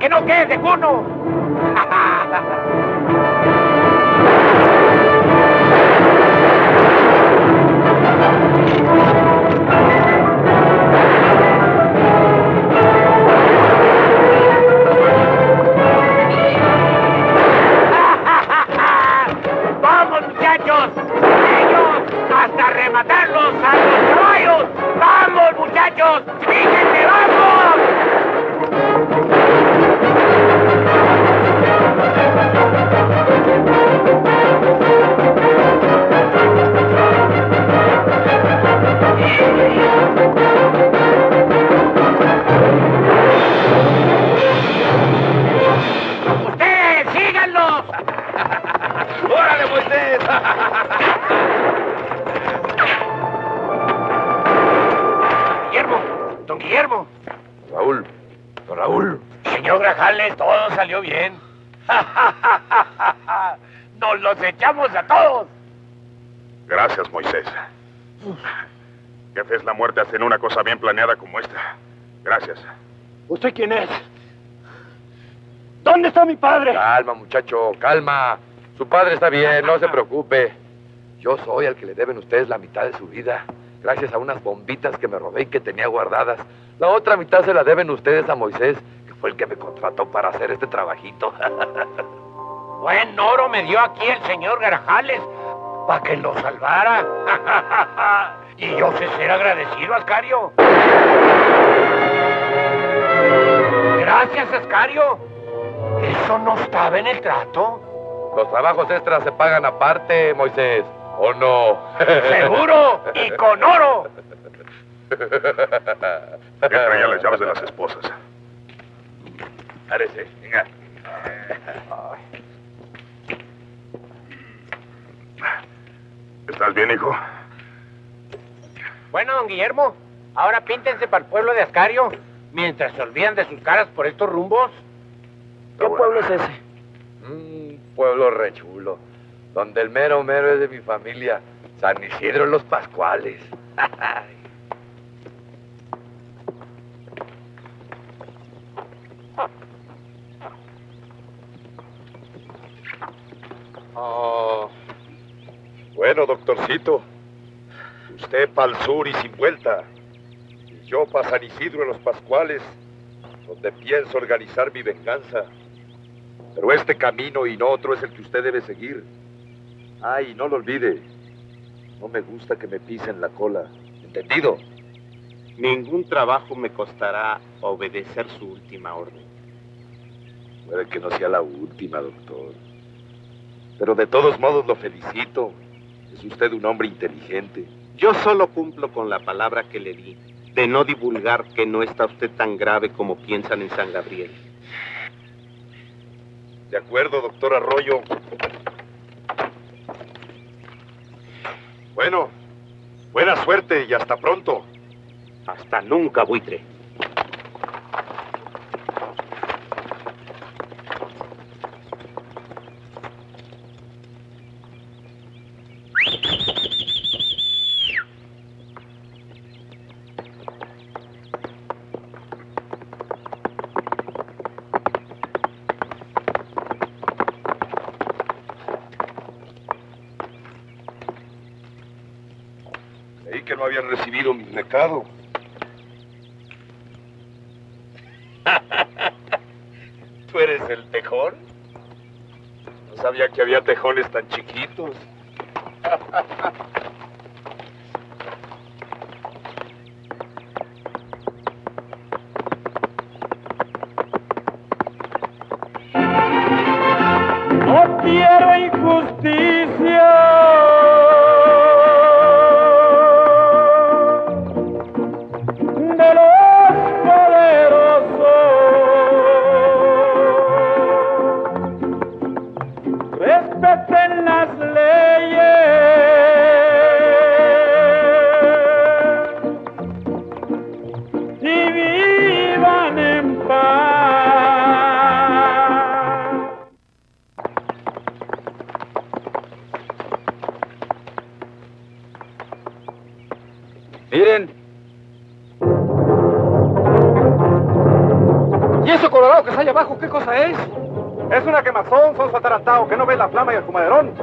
que no quede cuno. ¡Vamos, muchachos! ¡Ellos! ¡Hasta rematarlos a los caballos! ¡Vamos, muchachos! ¡Fíjense, vamos! ¡Ustedes, síganlos! ¡Órale, Moisés! Don Guillermo. Raúl, don Raúl. Señor Grajales, todo salió bien. ¡Nos los echamos a todos! Gracias, Moisés. Qué fe es la muerte hacer una cosa bien planeada como esta. Gracias. ¿Usted quién es? ¿Dónde está mi padre? Calma, muchacho, calma. Su padre está bien, no se preocupe. Yo soy al que le deben ustedes la mitad de su vida, gracias a unas bombitas que me robé y que tenía guardadas. La otra mitad se la deben ustedes a Moisés, que fue el que me contrató para hacer este trabajito. Buen oro me dio aquí el señor Grajales para que lo salvara. Y yo sé ser agradecido, Ascario. Gracias, Ascario. ¿Eso no estaba en el trato? Los trabajos extras se pagan aparte, Moisés, ¿o no? ¡Seguro! ¡Y con oro! ¿Qué traía las llaves de las esposas? Párese, venga. ¿Estás bien, hijo? Bueno, don Guillermo, ahora píntense para el pueblo de Ascario, mientras se olvidan de sus caras por estos rumbos. ¿Qué pueblo es ese? Un pueblo re chulo, donde el mero mero es de mi familia, San Isidro Los Pascuales. Oh. Bueno, doctorcito, usted pa'l sur y sin vuelta, y yo pa' San Isidro de Los Pascuales, donde pienso organizar mi venganza. Pero este camino y no otro es el que usted debe seguir. Ay, no lo olvide, no me gusta que me pisen la cola, ¿entendido? Ningún trabajo me costará obedecer su última orden. Puede que no sea la última, doctor. Pero de todos modos lo felicito. Es usted un hombre inteligente. Yo solo cumplo con la palabra que le di, de no divulgar que no está usted tan grave como piensan en San Gabriel. De acuerdo, doctor Arroyo. Bueno, buena suerte y hasta pronto. Hasta nunca, buitre. Creí que no habían recibido mi recado. ¿Tú eres el tejón? No sabía que había tejones tan chiquitos. No quiero injusticia. De los poderosos, respeten las leyes y vivan en paz. Miren. ¿Y eso con colorado que está allá abajo, ¿qué cosa es? Es una quemazón, son atarantado, que no ve la flama y el fumaderón.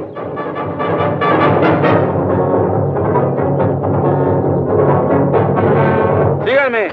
Síganme.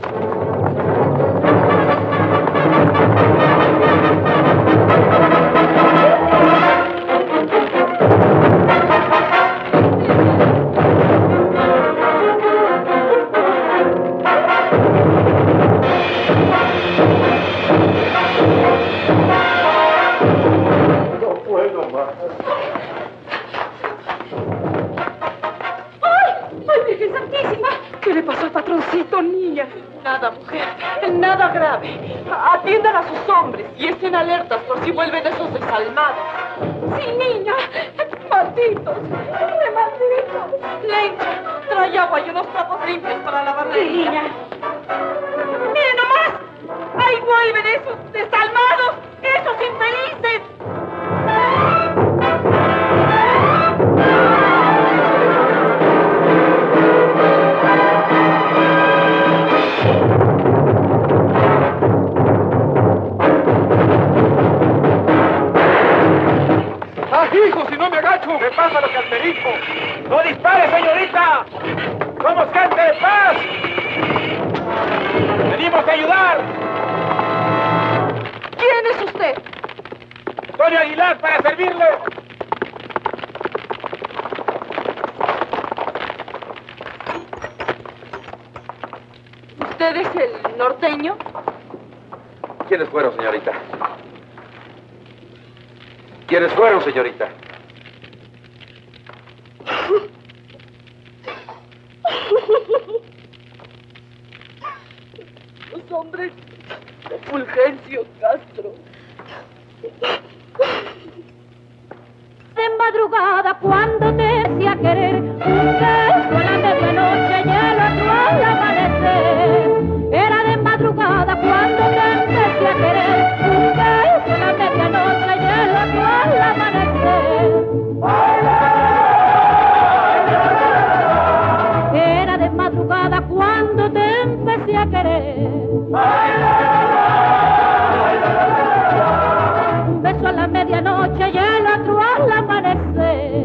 Nada, mujer, nada grave. Atiendan a sus hombres y estén alertas por si vuelven esos desalmados. Sí, niña. Malditos. Malditos. Lencha, trae agua y unos trapos limpios para lavar la niña. ¡Miren nomás! ¡Ahí vuelven esos desalmados! ¡Esos infelices! ¡Hijo, si no me agacho! ¿Qué pasa, lo calterico? ¡No dispare, señorita! ¡Somos gente de paz! ¡Venimos a ayudar! ¿Quién es usted? ¡Antonio Aguilar, para servirle! ¿Usted es el norteño? ¿Quiénes fueron, señorita? ¿Quiénes fueron, señorita? Los hombres de Fulgencio Castro. De madrugada cuando te decía querer, un beso a la medianoche y el otro al amanecer. Era de madrugada cuando te empecé a querer, un beso a la medianoche y el otro al amanecer. Era de madrugada cuando te empecé a querer. Un beso a la medianoche y el otro al amanecer.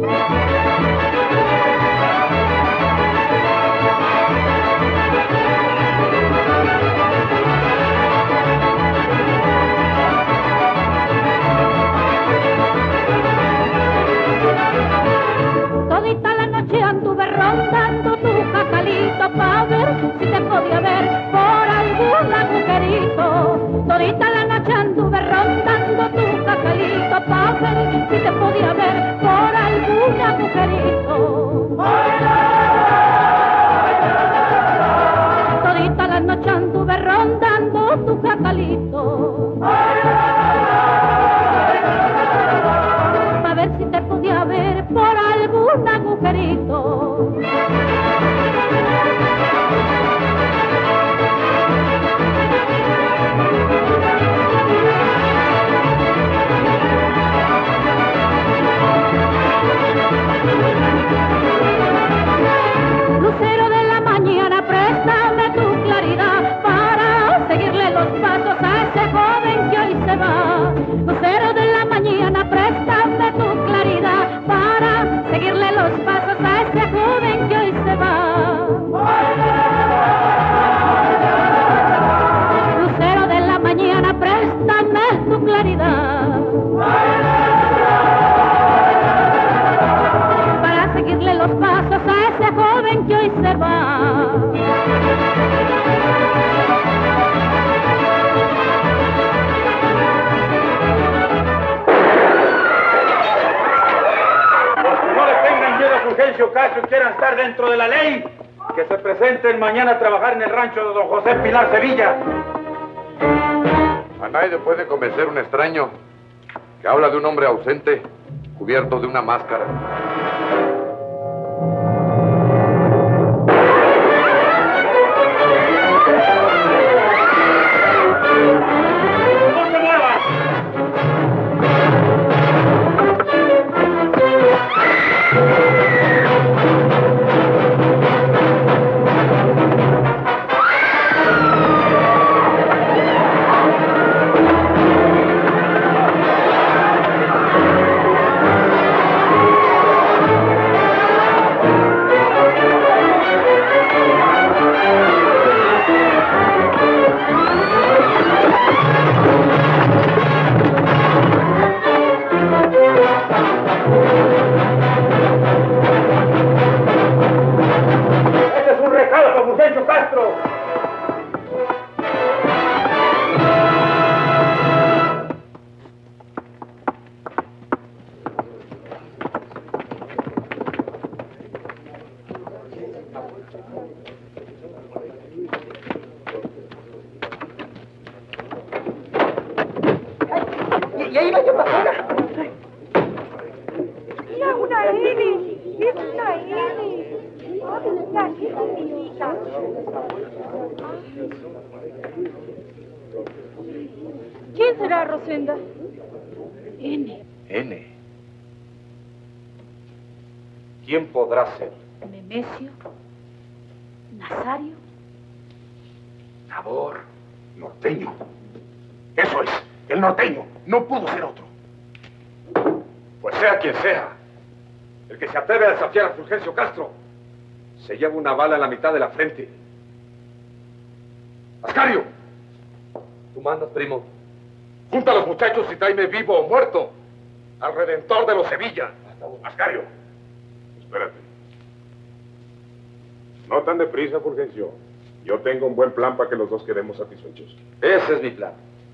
Todita la noche anduve rondando tu cacalito pa' ver si te podía ver por algún agujerito. Todita la noche anduve rondando tu cacalito pa' ver si te podía ver por algún agujerito. Todita la noche anduve rondando tu cacalito pa' ver si te podía ver por algún agujerito. Lucero de la mañana, préstame tu claridad para seguirle los pasos a ese joven que hoy se va. Lucero de la mañana, préstame tu claridad para seguirle los pasos a ese joven que hoy se va. Lucero de la mañana, préstame tu claridad para seguirle los pasos a ese joven que hoy se va. No le tengan miedo a Fulgencio Castro y quieran estar dentro de la ley, que se presenten mañana a trabajar en el rancho de don José Pilar Sevilla. A nadie puede convencer un extraño que habla de un hombre ausente, cubierto de una máscara. ¡No se muevan! Rosenda? N. N. ¿Quién podrá ser? Nemesio. Nazario. Nabor. Norteño. Eso es, el norteño. No pudo ser otro. Pues sea quien sea, el que se atreve a desafiar a Fulgencio Castro se lleva una bala en la mitad de la frente. ¡Ascario! Tú mandas, primo. Junta a los muchachos y tráeme vivo o muerto al Redentor de los Sevilla. Ascario, espérate. No tan deprisa, Fulgencio. Yo tengo un buen plan para que los dos quedemos satisfechos. Ese es mi plan.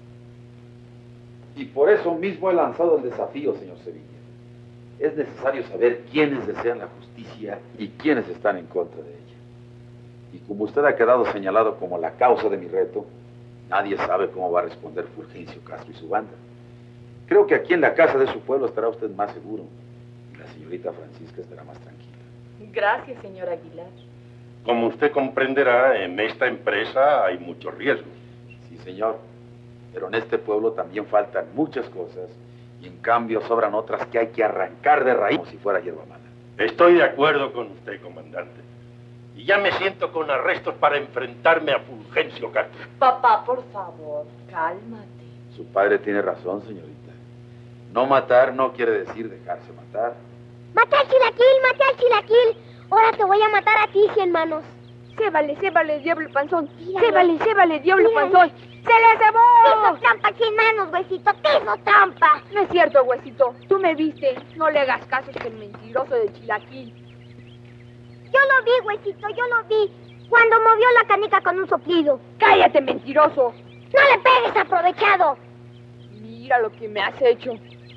Y por eso mismo he lanzado el desafío, señor Sevilla. Es necesario saber quiénes desean la justicia y quiénes están en contra de ella. Y como usted ha quedado señalado como la causa de mi reto, nadie sabe cómo va a responder Fulgencio Castro y su banda. Creo que aquí en la casa de su pueblo estará usted más seguro. Y la señorita Francisca estará más tranquila. Gracias, señor Aguilar. Como usted comprenderá, en esta empresa hay muchos riesgos. Sí, señor. Pero en este pueblo también faltan muchas cosas y en cambio sobran otras que hay que arrancar de raíz como si fuera hierba mala. Estoy de acuerdo con usted, comandante. Y ya me siento con arrestos para enfrentarme a Fulgencio Castro. Papá, por favor, cálmate. Su padre tiene razón, señorita. No matar no quiere decir dejarse matar. ¡Mate al chilaquil, mate al chilaquil! Ahora te voy a matar a ti, 100 manos. Sébale, diablo panzón. Míralo. Sébale, diablo Míralo. panzón. ¡Se le cebó! Te hizo trampa, 100 manos, huesito, te hizo trampa. No es cierto, huesito. Tú me viste. No le hagas caso a este mentiroso de chilaquil. Yo lo vi, huesito, yo lo vi. Cuando movió la canica con un soplido. ¡Cállate, mentiroso! ¡No le pegues, aprovechado! Mira lo que me has hecho.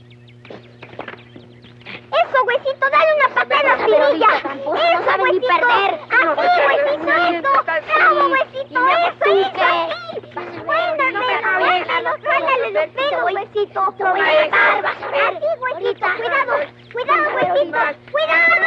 Eso, huesito, dale una patada en la espinilla. Eso, no sabe ni huesito. perder. Así, huesito, eso. Bravo, huesito, eso, así. Suéltale los pelos, huesito. Te voy a matar, vas a ver. Así, huesito, cuidado, huesito, cuidado.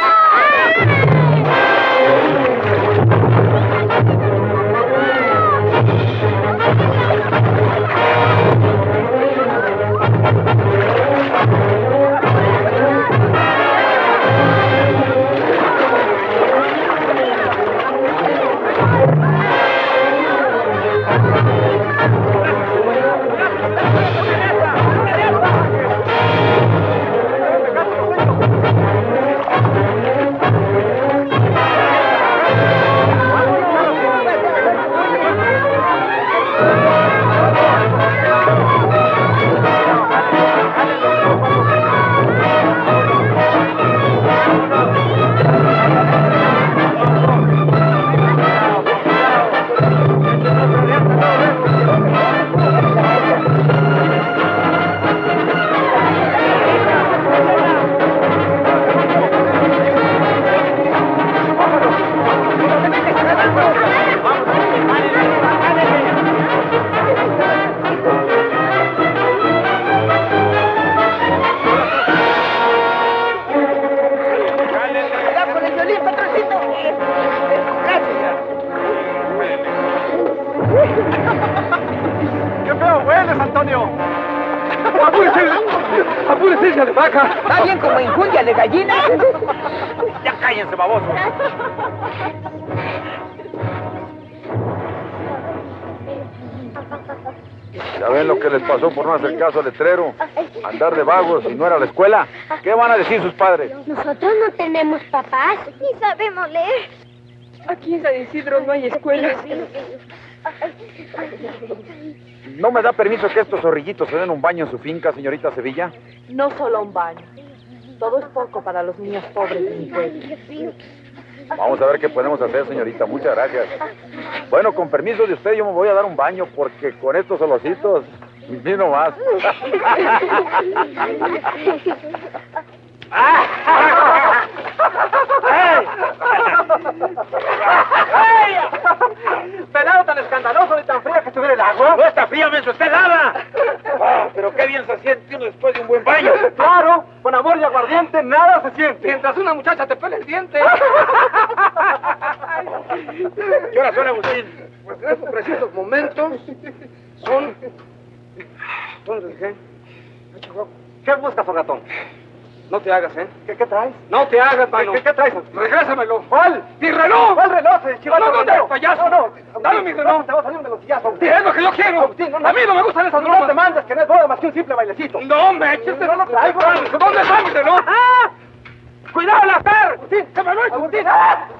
¡Qué feo hueles, Antonio! ¡Apúrese, hija de vaca! ¡Está bien como injundia de gallina! ¡Ya cállense, babosos! ¿Ya ven lo que les pasó por no hacer caso al letrero? Andar de vagos y no era la escuela. ¿Qué van a decir sus padres? Nosotros no tenemos papás ni sabemos leer. Aquí en San Isidro no hay escuelas. ¿No me da permiso que estos zorrillitos se den un baño en su finca, señorita Sevilla? No solo un baño. Todo es poco para los niños pobres de mi pueblo. Vamos a ver qué podemos hacer, señorita. Muchas gracias. Bueno, con permiso de usted, yo me voy a dar un baño porque con estos solocitos, ni nomás. ¡Pelado tan escandaloso y tan fría que estuviera el agua! ¡No está fría, menso! ¡Está helada! Pero qué bien se siente uno después de un buen baño. ¡Claro! Con amor y aguardiente nada se siente. Mientras una muchacha te pele el diente. ¿Qué hora son, Agustín? Pues en estos precisos momentos son ¿Dónde dejé? ¿Qué buscas, ratón? No te hagas, ¿eh? ¿Qué traes? No te hagas, mano. ¿Qué traes? Regrésamelo. ¿Cuál? ¡Mi reloj! ¿Cuál reloj? ¡Chivato! No, payaso! No, dame mi reloj. Te va a salir un negociazo. Es lo que yo quiero. Agustín, a mí no me gustan esas bromas. No te mandes, que no es boda más que un simple bailecito. No me eches. No lo traigo. ¿Dónde está mi reloj? ¡Ah! ¡Cuidado, la fer! Agustín, se me lo hizo. Agustín. ¡Ah!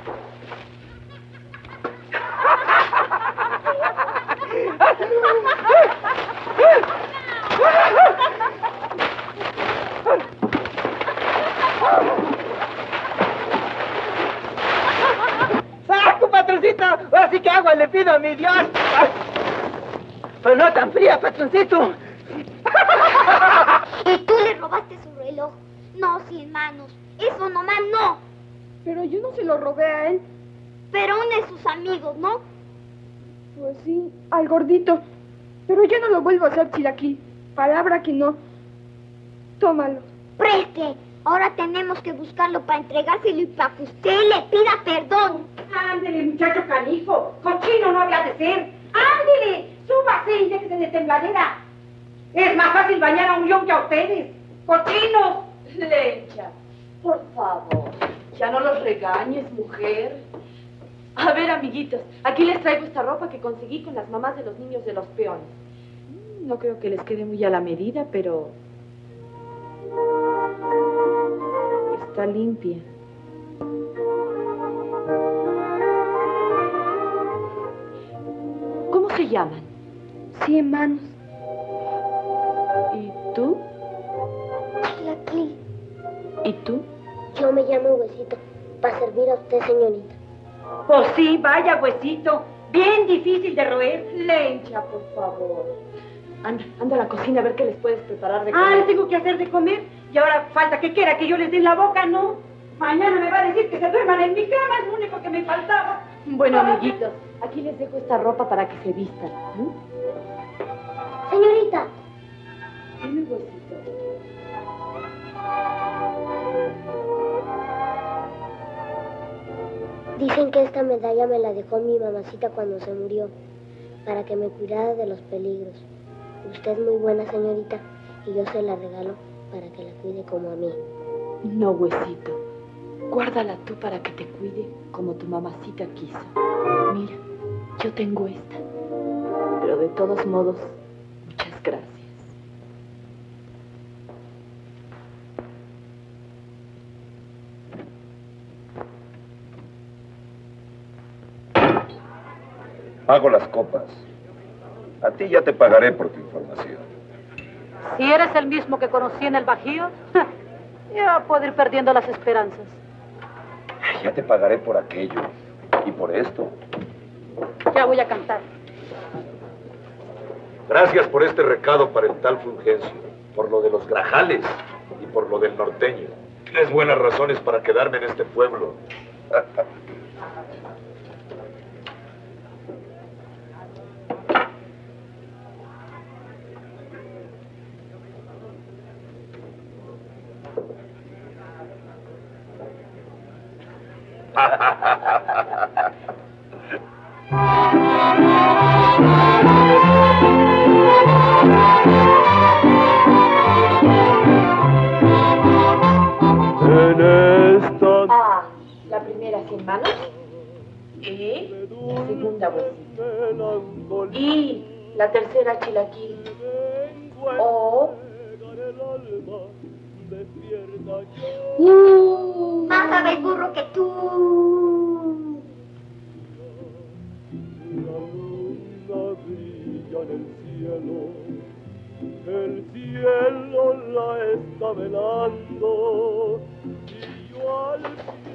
¡Saco, patroncito! Ahora sí que agua le pido a mi Dios. Pero no tan fría, patroncito. ¿Y tú le robaste su reloj? No, 100 manos. Eso nomás no. Pero yo no se lo robé a él. Pero uno de sus amigos, ¿no? Pues sí, al gordito. Pero yo no lo vuelvo a hacer, Chilaquil. Palabra que no. Tómalo. Preste. Ahora tenemos que buscarlo para entregárselo y para que usted le pida perdón. Ándele, muchacho canijo. Cochino no había de ser. Ándele, súbase y déjese de tembladera. Es más fácil bañar a un león que a ustedes. ¡Cochinos! Lencha, por favor, ya no los regañes, mujer. A ver, amiguitos, aquí les traigo esta ropa que conseguí con las mamás de los niños de los peones. No creo que les quede muy a la medida, pero está limpia. ¿Cómo se llaman? 100 manos. ¿Y tú? Chilaquil. ¿Y tú? Yo me llamo Huesito, para servir a usted, señorita. Pues sí, vaya, Huesito. Bien difícil de roer. Lencha, por favor. Anda a la cocina a ver qué les puedes preparar de comer. Ah, les tengo que hacer de comer. Y ahora falta que quiera que yo les dé en la boca, ¿no? Mañana me va a decir que se duerman en mi cama, es lo único que me faltaba. Bueno, amiguitos, aquí les dejo esta ropa para que se vistan. Señorita. Dime, Huesito. Dicen que esta medalla me la dejó mi mamacita cuando se murió, para que me cuidara de los peligros. Usted es muy buena, señorita, y yo se la regalo para que la cuide como a mí. No, Huesito. Guárdala tú para que te cuide como tu mamacita quiso. Mira, yo tengo esta. Pero de todos modos, muchas gracias. Pago las copas. A ti ya te pagaré por tu información. Si eres el mismo que conocí en el Bajío, ya puedo ir perdiendo las esperanzas. Ya te pagaré por aquello y por esto. Ya voy a cantar. Gracias por este recado para el tal Fulgencio, por lo de los Grajales y por lo del norteño. Tienes buenas razones para quedarme en este pueblo. La primera 100 manos y la segunda Huesito y la tercera Chilaquil o Más sabe el burro que tú. El cielo la está velando y yo al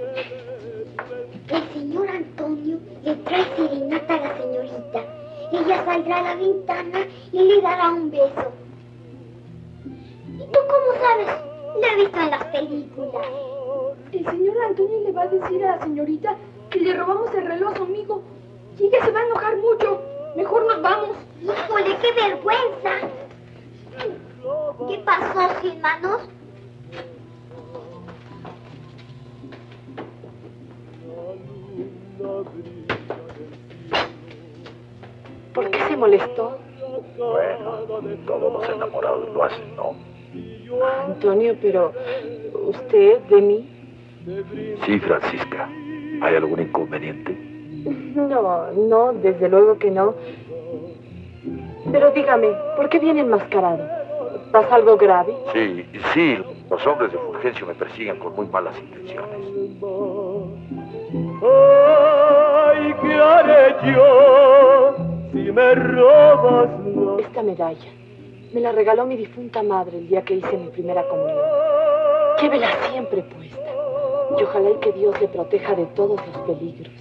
El señor Antonio le trae serenata a la señorita. Ella saldrá a la ventana y le dará un beso. ¿Y tú cómo sabes? Lo he visto en las películas. El señor Antonio le va a decir a la señorita que le robamos el reloj a su amigo. Y ella se va a enojar mucho. Mejor nos vamos. ¡Híjole, qué vergüenza! ¿Qué pasó, 100 manos? ¿Por qué se molestó? Bueno, todos los enamorados lo hacen, ¿no? Antonio, pero usted de mí. Sí, Francisca. ¿Hay algún inconveniente? No, desde luego que no. Pero dígame, ¿por qué viene enmascarado? ¿Pasa algo grave? Sí, los hombres de Fulgencio me persiguen con muy malas intenciones. Ay, ¿qué haré yo si me robas la... Esta medalla me la regaló mi difunta madre el día que hice mi primera comunión. Llévela siempre puesta. Y ojalá y que Dios le proteja de todos los peligros.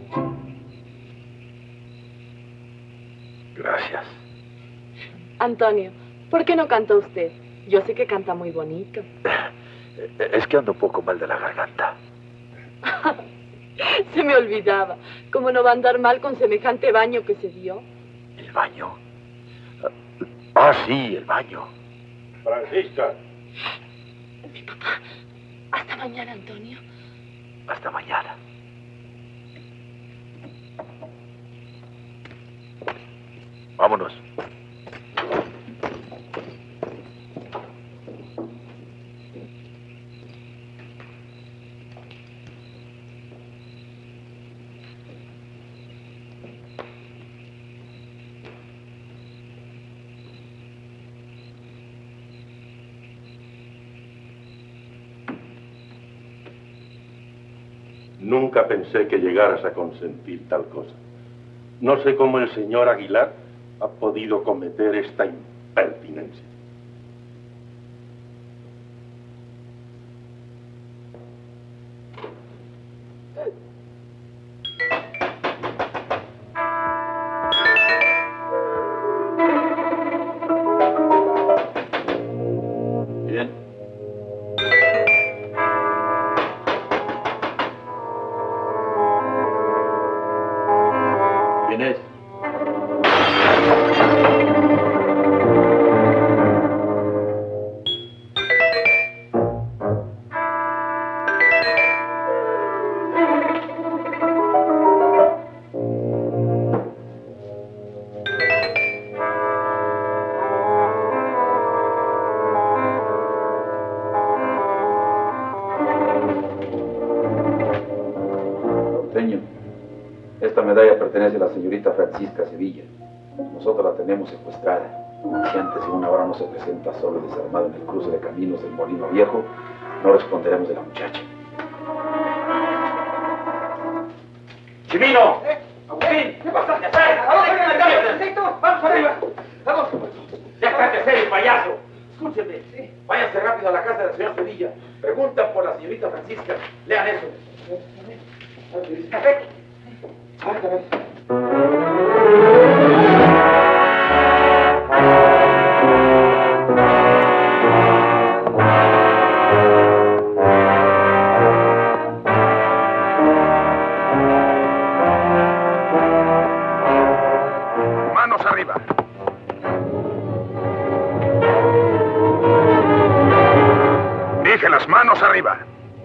Gracias. Antonio, ¿por qué no canta usted? Yo sé que canta muy bonito. Es que ando un poco mal de la garganta. Se me olvidaba. ¿Cómo no va a andar mal con semejante baño que se dio? ¿El baño? Ah, sí, el baño. Francisca. Mi papá. Hasta mañana, Antonio. Hasta mañana. Vámonos. Nunca pensé que llegaras a consentir tal cosa. No sé cómo el señor Aguilar ha podido cometer esta impertinencia. Bien. ¿Quién es? Norteño, esta medalla pertenece a la señorita Francisca Sevilla. Nosotros la tenemos secuestrada. Si antes de una hora no se presenta solo y desarmado en el cruce de caminos del Molino Viejo, no responderemos de la muchacha. ¡Chimino! ¡Agustín! ¿Qué pasa? ¡Ya sabes! ¡Vamos arriba! ¡Vamos! ¡Déjate ser el payaso! Escúchenme. Váyanse rápido a la casa del señor Sevilla. Preguntan por la señorita Francisca. Lean eso. ¡Café! Manos arriba. Dije las manos arriba.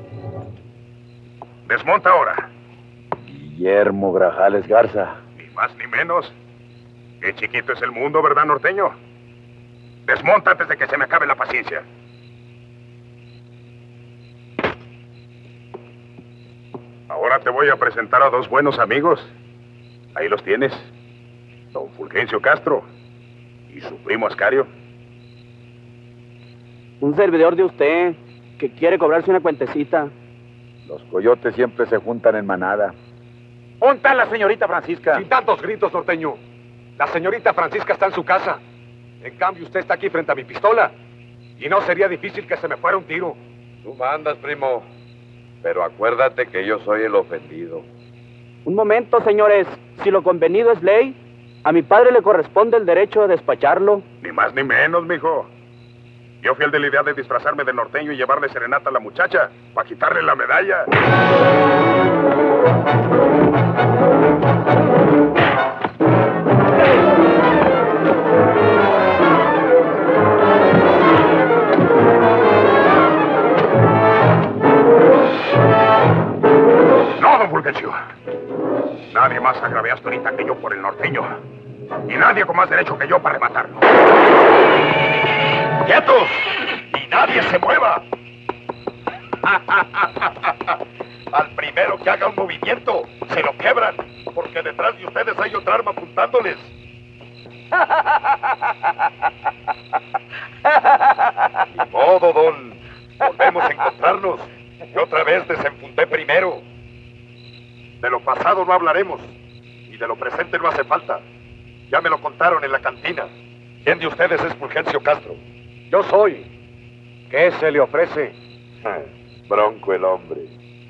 Desmonta ahora. Guillermo Grajales Garza. Ni más ni menos. Qué chiquito es el mundo, ¿verdad, norteño? Desmonta antes de que se me acabe la paciencia. Ahora te voy a presentar a dos buenos amigos. Ahí los tienes. Don Fulgencio Castro y su primo Ascario. Un servidor de usted que quiere cobrarse una cuentecita. Los coyotes siempre se juntan en manada. ¿Dónde está la señorita Francisca? Sin tantos gritos, norteño. La señorita Francisca está en su casa. En cambio, usted está aquí frente a mi pistola. Y no sería difícil que se me fuera un tiro. Tú mandas, primo. Pero acuérdate que yo soy el ofendido. Un momento, señores. Si lo convenido es ley, a mi padre le corresponde el derecho de despacharlo. Ni más ni menos, mijo. Yo fui el de la idea de disfrazarme de norteño y llevarle serenata a la muchacha para quitarle la medalla. No, don Fulgencio. Nadie más agravea hasta ahorita que yo por el norteño. Y nadie con más derecho que yo para rematarlo. ¡Quietos! ¡Y nadie se mueva! Al primero que haga un movimiento, se lo quebran, porque detrás de ustedes hay otra arma apuntándoles. Ni modo, don. Volvemos a encontrarnos. Y otra vez desenfundé primero. De lo pasado no hablaremos. Y de lo presente no hace falta. Ya me lo contaron en la cantina. ¿Quién de ustedes es Fulgencio Castro? Yo soy. ¿Qué se le ofrece? Bronco el hombre.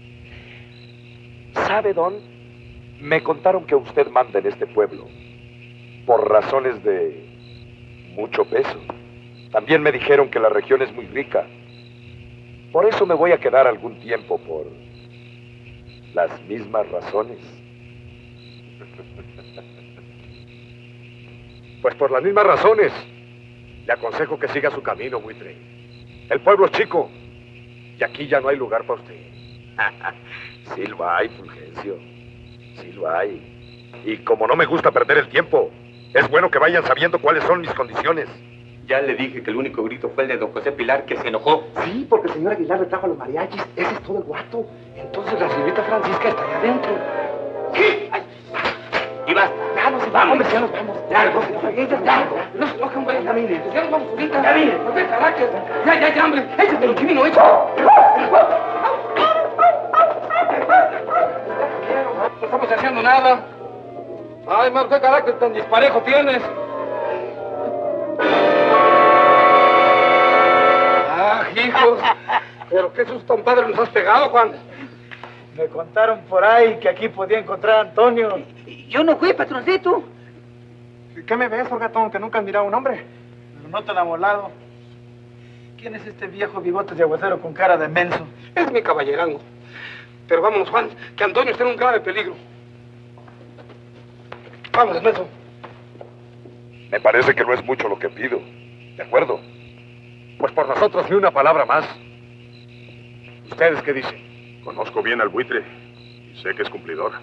¿Sabe, don? Me contaron que usted manda en este pueblo por razones de mucho peso. También me dijeron que la región es muy rica. Por eso me voy a quedar algún tiempo por las mismas razones. Pues por las mismas razones, le aconsejo que siga su camino, buitre. El pueblo es chico y aquí ya no hay lugar para usted. Sí lo hay, Fulgencio. Sí lo hay. Y como no me gusta perder el tiempo, es bueno que vayan sabiendo cuáles son mis condiciones. Ya le dije que el único grito fue el de don José Pilar, que se enojó. Sí, porque el señor Aguilar le trajo a los mariachis. Ese es todo el guato. Entonces la señorita Francisca está allá adentro. ¿Qué? Ay. Y basta. Ya nos vamos, hombre, ya nos vamos. Ya, no se enoja, hombre. Ya mire, ya nos vamos ahorita. Ya mire. No te caraques. Ya, hombre. Échate lo chivino, hecho. No estamos haciendo nada. Ay, Mar, qué carácter tan disparejo tienes. Ah, hijos. Pero qué susto tan padre nos has pegado, Juan. Me contaron por ahí que aquí podía encontrar a Antonio. Yo no fui, patroncito. ¿Qué me ves, Orgatón? Que nunca has mirado a un hombre. Pero no tan amolado. ¿Quién es este viejo bigote de aguacero con cara de menso? Es mi caballerango. Pero vámonos, Juan, que Antonio está en un grave peligro. Vámonos, menso. Me parece que no es mucho lo que pido. ¿De acuerdo? Pues por nosotros ni una palabra más. ¿Ustedes qué dicen? Conozco bien al buitre y sé que es cumplidor.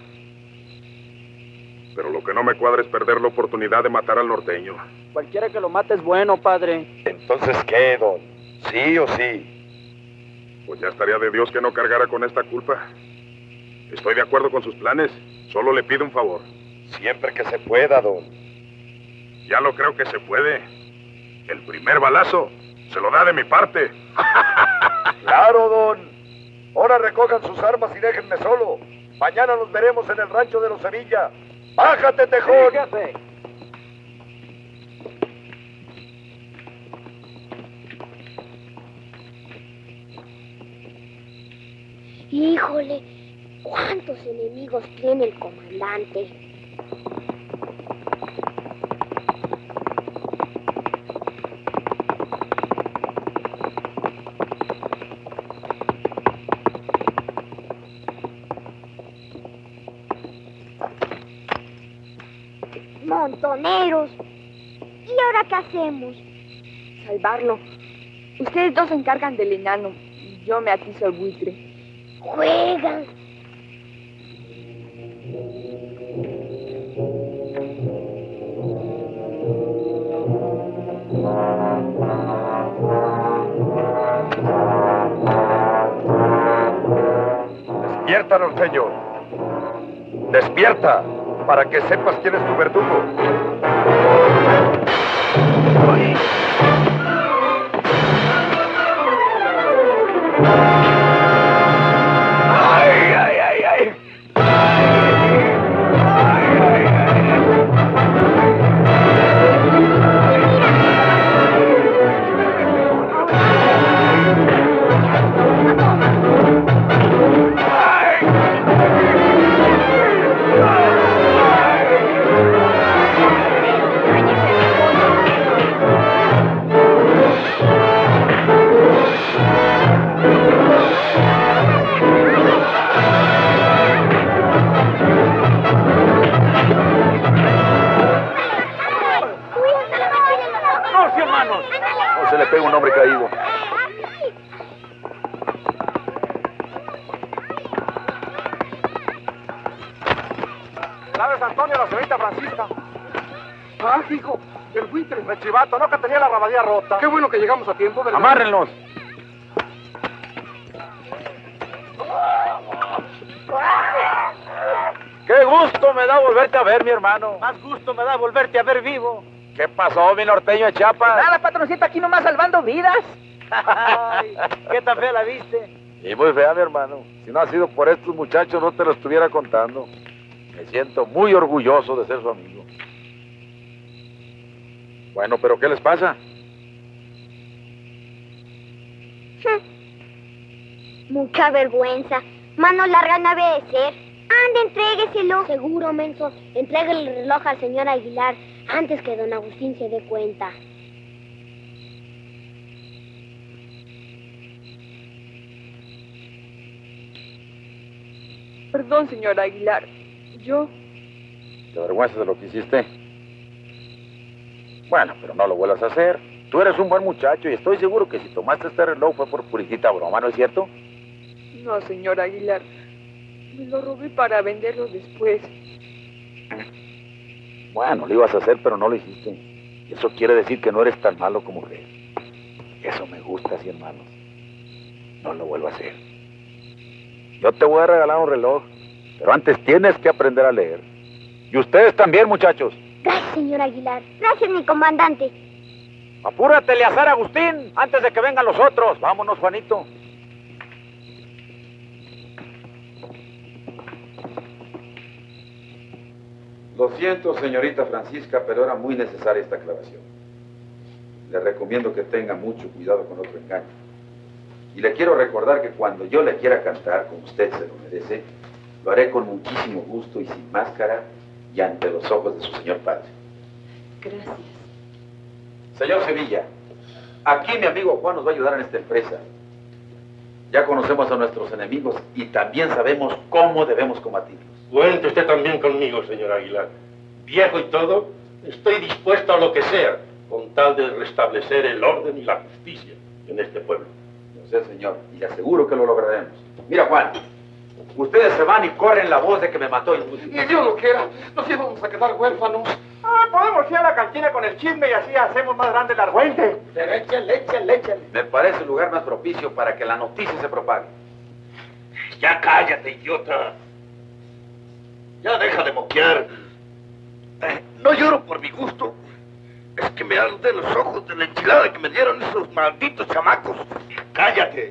Pero lo que no me cuadra es perder la oportunidad de matar al norteño. Cualquiera que lo mate es bueno, padre. Entonces, ¿qué, don? ¿Sí o sí? Pues ya estaría de Dios que no cargara con esta culpa. Estoy de acuerdo con sus planes. Solo le pido un favor. Siempre que se pueda, don. Ya lo creo que se puede. El primer balazo se lo da de mi parte. Claro, don. Ahora recojan sus armas y déjenme solo. Mañana nos veremos en el rancho de los Sevilla. ¡Bájate, tejón! Fíjate. Híjole, ¿cuántos enemigos tiene el comandante? Montoneros. ¿Y ahora qué hacemos? Salvarlo. Ustedes dos se encargan del enano. Yo me atizo al buitre. Juegan. Despierta, norteño. Despierta, para que sepas quién es tu verdugo. No se le pega un hombre caído. ¿Sabes, Antonio, la señorita Francisca? Ah, hijo, el buitre. El chivato, no, que tenía la rabadilla rota. Qué bueno que llegamos a tiempo, ¿verdad? ¡Amárrenlos! ¡Qué gusto me da volverte a ver, mi hermano! Más gusto me da volverte a ver vivo. ¿Qué pasó, mi norteño de Chiapas? Nada, patroncito, aquí nomás salvando vidas. Ay, ¿qué tan fea la viste? Y muy fea, mi hermano. Si no ha sido por estos muchachos, no te lo estuviera contando. Me siento muy orgulloso de ser su amigo. Bueno, ¿pero qué les pasa? Mucha vergüenza. Mano larga no debe de ser. Ande, entrégueselo. Seguro, menso. Entréguele el reloj al señor Aguilar antes que don Agustín se dé cuenta. Perdón, señor Aguilar. Yo... ¿Te avergüenzas de lo que hiciste? Bueno, pero no lo vuelvas a hacer. Tú eres un buen muchacho y estoy seguro que si tomaste este reloj fue por puritita broma, ¿no es cierto? No, señor Aguilar. Me lo robé para venderlo después. Bueno, lo ibas a hacer, pero no lo hiciste. Eso quiere decir que no eres tan malo como crees. Eso me gusta, así, hermanos. No lo vuelvo a hacer. Yo te voy a regalar un reloj, pero antes tienes que aprender a leer. Y ustedes también, muchachos. Gracias, señor Aguilar. Gracias, mi comandante. Apúrate, Eleazar Agustín, antes de que vengan los otros. Vámonos, Juanito. Lo siento, señorita Francisca, pero era muy necesaria esta aclaración. Le recomiendo que tenga mucho cuidado con otro engaño. Y le quiero recordar que cuando yo le quiera cantar, como usted se lo merece, lo haré con muchísimo gusto y sin máscara y ante los ojos de su señor padre. Gracias. Señor Sevilla, aquí mi amigo Juan nos va a ayudar en esta empresa. Ya conocemos a nuestros enemigos y también sabemos cómo debemos combatirlos. Cuente usted también conmigo, señor Aguilar. Viejo y todo, estoy dispuesto a lo que sea, con tal de restablecer el orden y la justicia en este pueblo. Yo sé, señor, y le aseguro que lo lograremos. Mira, Juan, ustedes se van y corren la voz de que me mató y... Ni Dios lo quiera, nos íbamos a quedar huérfanos. Podemos ir a la cantina con el chisme y así hacemos más grande el argüente. Échale. Me parece el lugar más propicio para que la noticia se propague. Ya cállate, idiota. Ya deja de moquear. No lloro por mi gusto. Es que me arden los ojos de la enchilada que me dieron esos malditos chamacos. Cállate.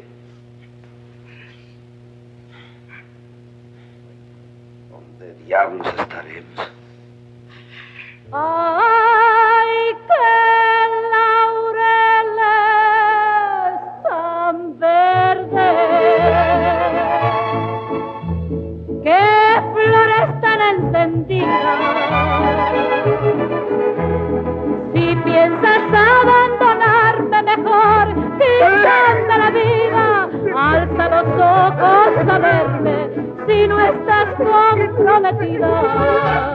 ¿Dónde diablos estaremos? Ay, qué laureles tan verdes, qué flores tan encendidas. Si piensas abandonarme mejor, quítame la vida, alza los ojos a verme, si no estás comprometida.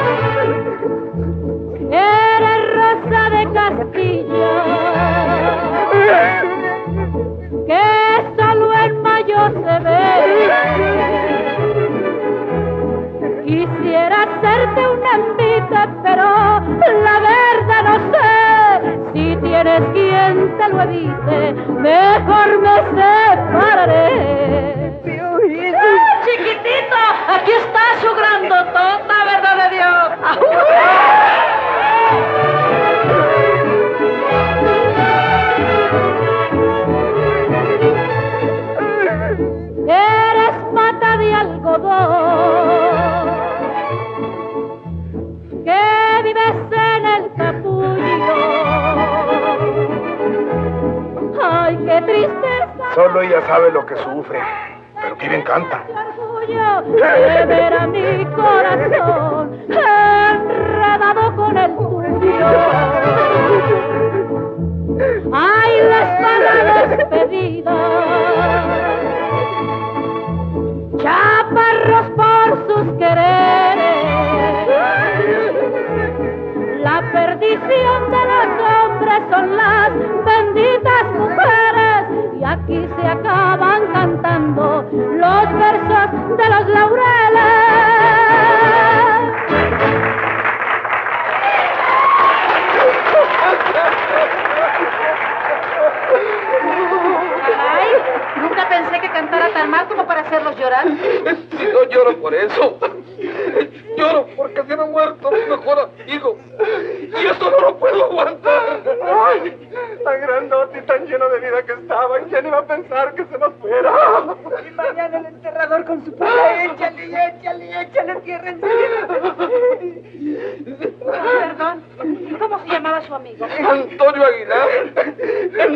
Eres rosa de Castilla, que solo en mayo se ve. Quisiera hacerte un envite, pero la verdad no sé. Si tienes quien te lo evite, mejor me separaré. Chiquitito, aquí está su grandotota, ¿verdad de Dios? Eres mata de algodón, que vives en el capullo. Ay, qué tristeza. Solo ella sabe lo que sufre, pero que bien canta. De ver a mi corazón enredado con el tuyo. Ay, las palabras despedidas, chaparros por sus quereres, la perdición de los hombres son las benditas mujeres, y aquí se acaban cantando los versos de los laureles. llorar? Si no lloro por eso. Lloro porque se me ha muerto mi mejor amigo. Y eso no lo puedo aguantar. Ay, tan grandote y tan lleno de vida que estaba. ¿Quién iba a pensar que se nos fuera? Y mañana el enterrador con su pala, échale tierra encima. Perdón, ¿cómo se llamaba su amigo? Antonio Aguilar. El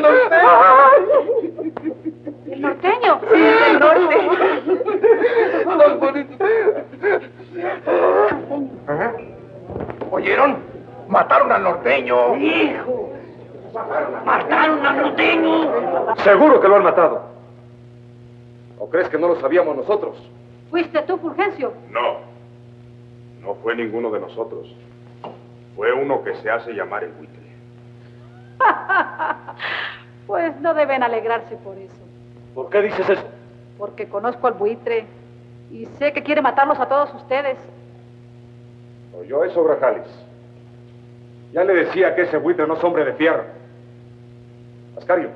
norteño. Sí, del norte. Tan bonito. ¿Oyeron? Mataron al norteño. ¡Hijo! ¡Mataron al norteño! Seguro que lo han matado. ¿O crees que no lo sabíamos nosotros? ¿Fuiste tú, Fulgencio? No. No fue ninguno de nosotros. Fue uno que se hace llamar el buitre. Pues no deben alegrarse por eso. ¿Por qué dices eso? Porque conozco al buitre y sé que quiere matarlos a todos ustedes. ¿Oyó eso, Grajales? Ya le decía que ese buitre no es hombre de fierro. Ascario,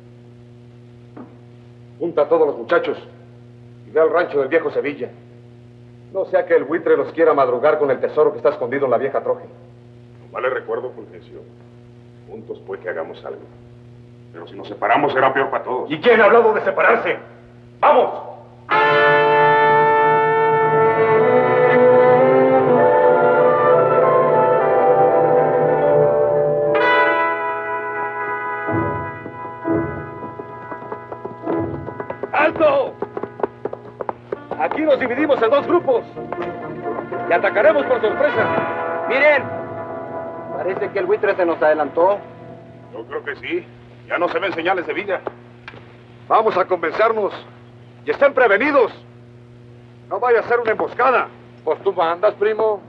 junta a todos los muchachos y ve al rancho del viejo Sevilla. No sea que el buitre los quiera madrugar con el tesoro que está escondido en la vieja troje. No le recuerdo, Fulgencio. Juntos puede que hagamos algo. Pero si nos separamos será peor para todos. ¿Y quién ha hablado de separarse? ¡Vamos! ¡Alto! Aquí nos dividimos en dos grupos y atacaremos por sorpresa. Miren, parece que el buitre se nos adelantó. Yo creo que sí. Ya no se ven señales de vida. Vamos a convencernos y estén prevenidos. No vaya a ser una emboscada. Pues tú mandas, primo.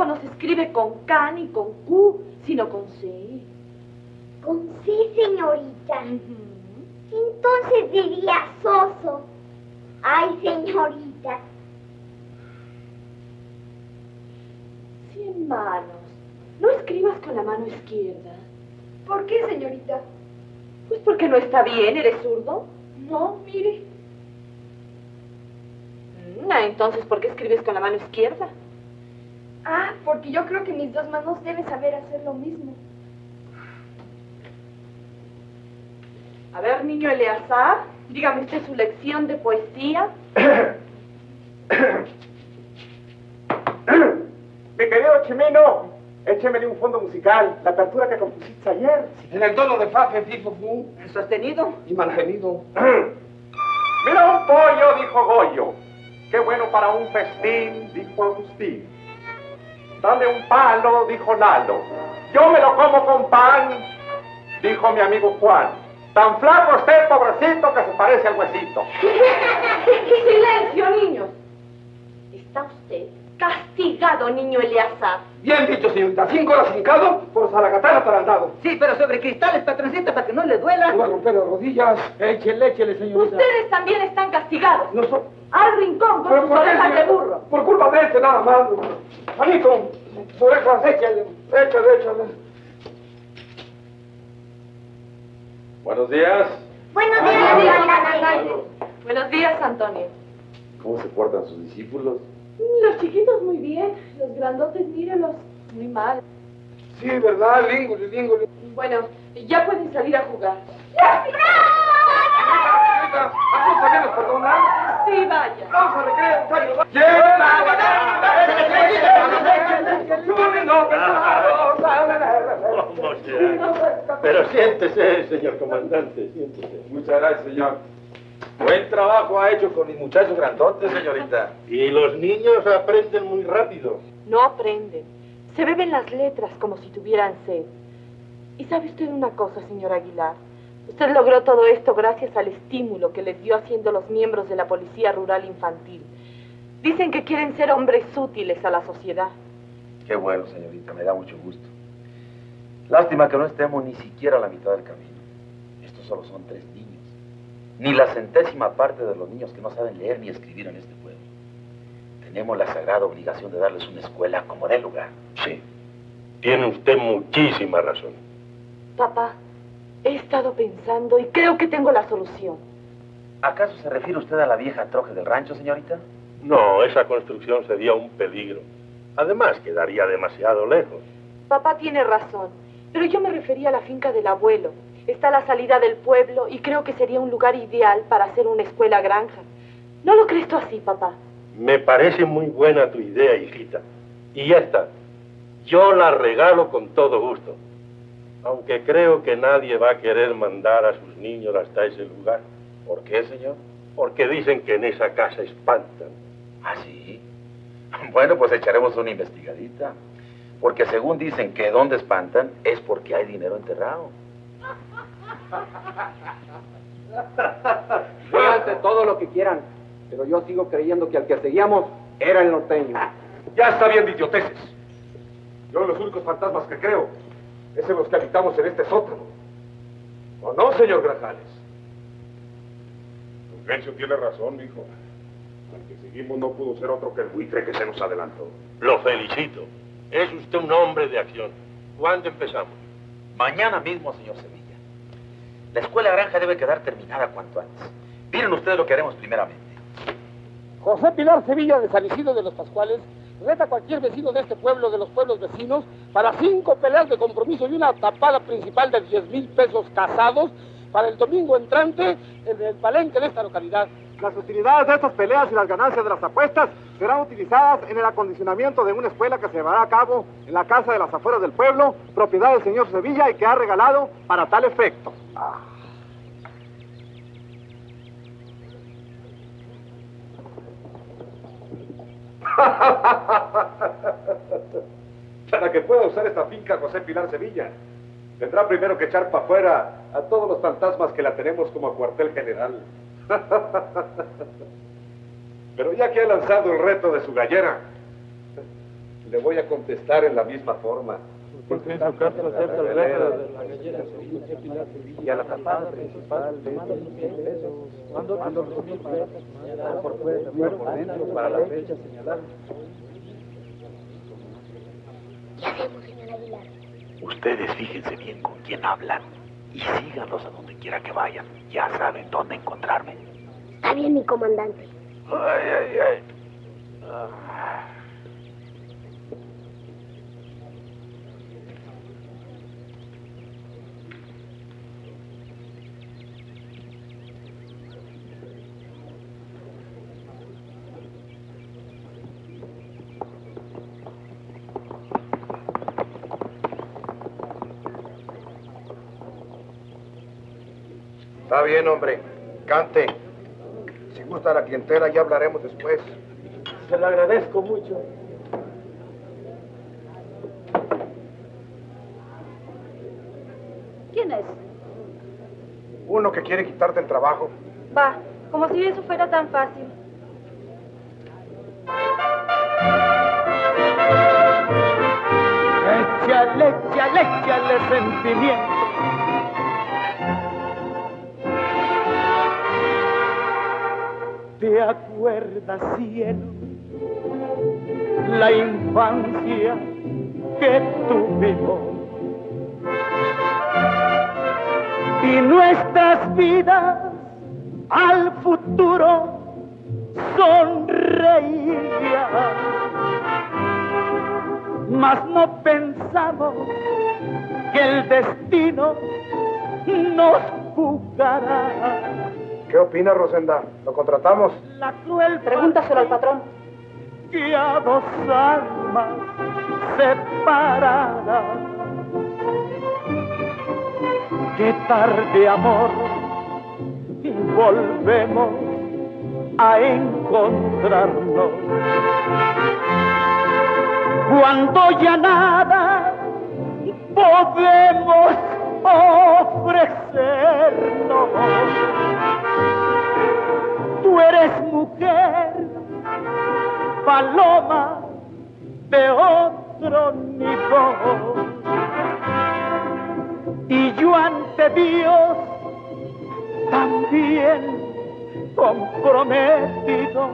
no se escribe con K ni con Q, sino con C. ¿Con C, señorita? Entonces diría soso. Ay, señorita. 100 manos. No escribas con la mano izquierda. ¿Por qué, señorita? Pues porque no está bien, ¿eres zurdo? No, mire. Entonces, ¿por qué escribes con la mano izquierda? Ah, porque yo creo que mis dos manos deben saber hacer lo mismo. A ver, niño Eleazar, dígame usted su lección de poesía. Mi querido Chimino, échemele un fondo musical, la apertura que compusiste ayer. En el tono de fa, fe, fi, fo, fu. ¿Sostenido? Y mantenido. Mira un pollo, dijo Goyo. Qué bueno para un festín, dijo Agustín. Dale un palo, dijo Lalo. Yo me lo como con pan, dijo mi amigo Juan. Tan flaco usted, pobrecito, que se parece al huesito. ¡Silencio, niños! Está usted castigado, niño Eleazar. Bien dicho, señorita. 5 horas hincado por Zaragatán atarantado. Sí, pero sobre cristales, patroncita, para que no le duela. No va a romper las rodillas. Échele, señorita. Ustedes también están castigados. No so... Al rincón con sus orejas de burro. Por culpa de este, nada más. Manito, sus orejas, échale. Buenos días. Buenos días. Buenos días, Antonio. ¿Cómo se portan sus discípulos? Los chiquitos muy bien, los grandotes, mírenlos, muy mal. Sí, ¿verdad? Língole. Bueno, ya pueden salir a jugar. ¿A vos también nos perdonan? Sí, vaya. Vamos a recreo, Pero siéntese, señor comandante, siéntese. Muchas gracias, señor. Buen trabajo ha hecho con mis muchachos grandotes, señorita. Y los niños aprenden muy rápido. No aprenden. Se beben las letras como si tuvieran sed. ¿Y sabe usted una cosa, señor Aguilar? Usted logró todo esto gracias al estímulo que les dio haciendo los miembros de la Policía Rural Infantil. Dicen que quieren ser hombres útiles a la sociedad. Qué bueno, señorita, me da mucho gusto. Lástima que no estemos ni siquiera a la mitad del camino. Estos solo son 3 niños. Ni la centésima parte de los niños que no saben leer ni escribir en este pueblo. Tenemos la sagrada obligación de darles una escuela como de lugar. Sí, tiene usted muchísima razón. Papá, he estado pensando y creo que tengo la solución. ¿Acaso se refiere usted a la vieja troje del rancho, señorita? No, esa construcción sería un peligro. Además, quedaría demasiado lejos. Papá tiene razón, pero yo me refería a la finca del abuelo. Está a la salida del pueblo y creo que sería un lugar ideal para hacer una escuela granja. ¿No lo crees tú así, papá? Me parece muy buena tu idea, hijita. Y esta, yo la regalo con todo gusto. Aunque creo que nadie va a querer mandar a sus niños hasta ese lugar. ¿Por qué, señor? Porque dicen que en esa casa espantan. ¿Ah, sí? Bueno, pues echaremos una investigadita. Porque según dicen que donde espantan es porque hay dinero enterrado. Díganse todo lo que quieran, pero yo sigo creyendo que al que seguíamos era el norteño. Ya está bien de idioteces. Yo los únicos fantasmas que creo es en los que habitamos en este sótano. ¿O no, señor Grajales? Fulgencio tiene razón, mijo. Al que seguimos no pudo ser otro que el buitre que se nos adelantó. Lo felicito. Es usted un hombre de acción. ¿Cuándo empezamos? Mañana mismo, señor Sevilla. La escuela granja debe quedar terminada cuanto antes. Miren ustedes lo que haremos primeramente. José Pilar Sevilla de San Isidro de los Pascuales reta a cualquier vecino de este pueblo, de los pueblos vecinos, para 5 peleas de compromiso y una tapada principal de 10,000 pesos casados para el domingo entrante en el palenque de esta localidad. Las utilidades de estas peleas y las ganancias de las apuestas serán utilizadas en el acondicionamiento de una escuela que se llevará a cabo en la casa de las afueras del pueblo, propiedad del señor Sevilla y que ha regalado para tal efecto. Para que pueda usar esta finca José Pilar Sevilla, tendrá primero que echar para afuera a todos los fantasmas que la tenemos como cuartel general. Pero ya que ha lanzado el reto de su gallera, Le voy a contestar en la misma forma. Fulgencio Castro acepta el reto de la gallera y a la tapada principal de pesos. Mando los 2,000 pesos por fuera por dentro para la fecha señalada. ¿Qué hacemos, señor Aguilar? Ustedes fíjense bien con quién hablan y síganlos a donde quiera que vayan. Ya saben dónde encontrarme. Está bien, mi comandante. Ay. Está bien, hombre. Cante. Si gusta la clientela, ya hablaremos después. Se lo agradezco mucho. ¿Quién es? Uno que quiere quitarte el trabajo. Va, como si eso fuera tan fácil. Échale sentimiento. ¿Te acuerdas, cielo, la infancia que tuvimos? Y nuestras vidas al futuro sonreían. Mas no pensamos que el destino nos jugará. ¿Qué opina, Rosenda? ¿Lo contratamos? La cruel pregúntaselo al patrón. Que a dos almas separadas, qué tarde, amor, volvemos a encontrarnos. Cuando ya nada podemos ofrecernos. Tú eres mujer, paloma de otro nido, y yo ante Dios también comprometido.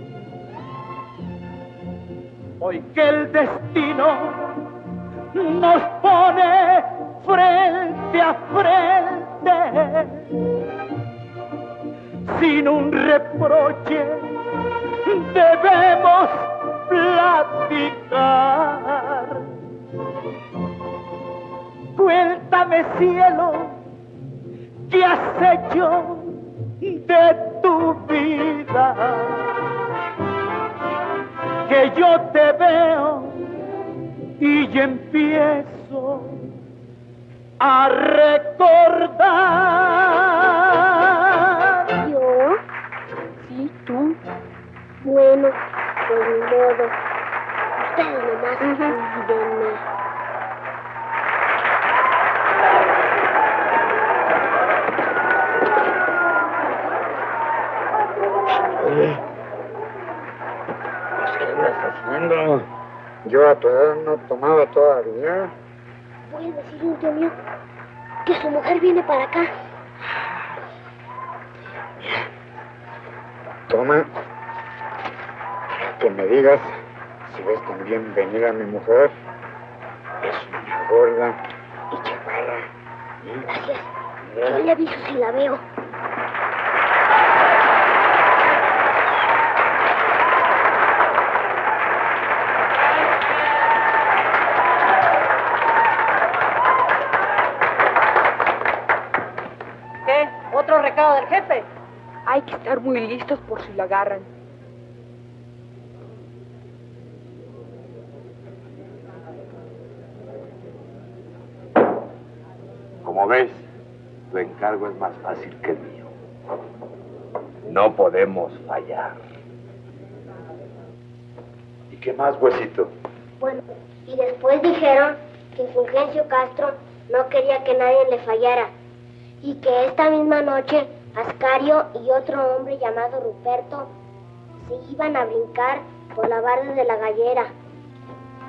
Hoy que el destino nos pone frente a frente, sin un reproche debemos platicar. Cuéntame, cielo, ¿qué has hecho de tu vida? Que yo te veo y empiezo a recordar. ¿Yo? Sí, tú. Bueno, pues ni modo. Ustedes nomás olvídenme. ¿Qué andas haciendo? Yo a tu edad no tomaba todavía. Voy a decirle a un tío mío que su mujer viene para acá. Toma, para que me digas si ves también venir a mi mujer. Es una gorda y chaparra. Gracias. Yo le aviso si la veo. ¿Qué? ¿Otro recado del jefe? Hay que estar muy listos por si la agarran. Como ves, tu encargo es más fácil que el mío. No podemos fallar. ¿Y qué más, huesito? Bueno, y después dijeron que Fulgencio Castro no quería que nadie le fallara. Y que esta misma noche Ascario y otro hombre llamado Ruperto se iban a brincar por la barda de la gallera.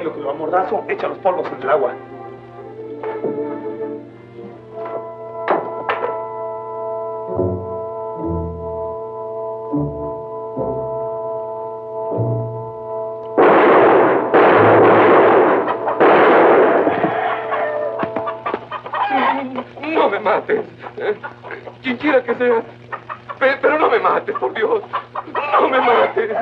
En lo que lo amordazo, echa los polvos en el agua. No me mates. Quien quiera que sea. Pero no me mates, por Dios. No me mates.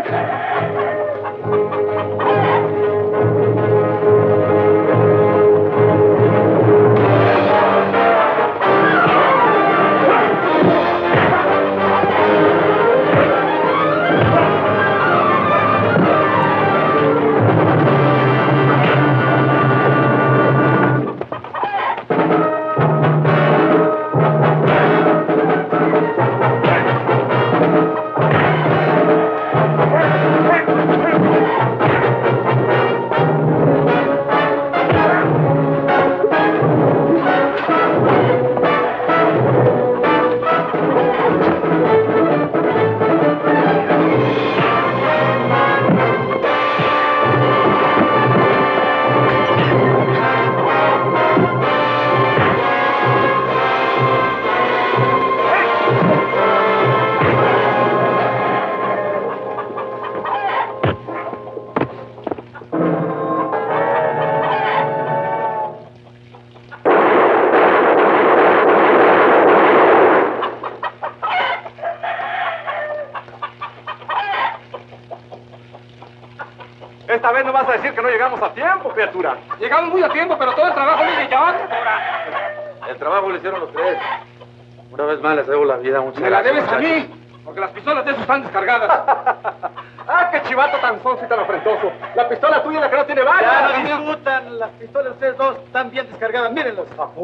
Esta vez no vas a decir que no llegamos a tiempo, criatura. Llegamos muy a tiempo, pero todo el trabajo viene ya, criatura. El trabajo lo hicieron los tres. Una vez más les debo la vida. Muchas Me la gracias, debes a muchachos. mí, porque las pistolas de esos están descargadas. ¡Ah, qué chivato tan sonso y tan afrentoso! La pistola tuya es la que no tiene balas. Ya la no mía. discutan, las pistolas de ustedes dos están bien descargadas, mírenlos.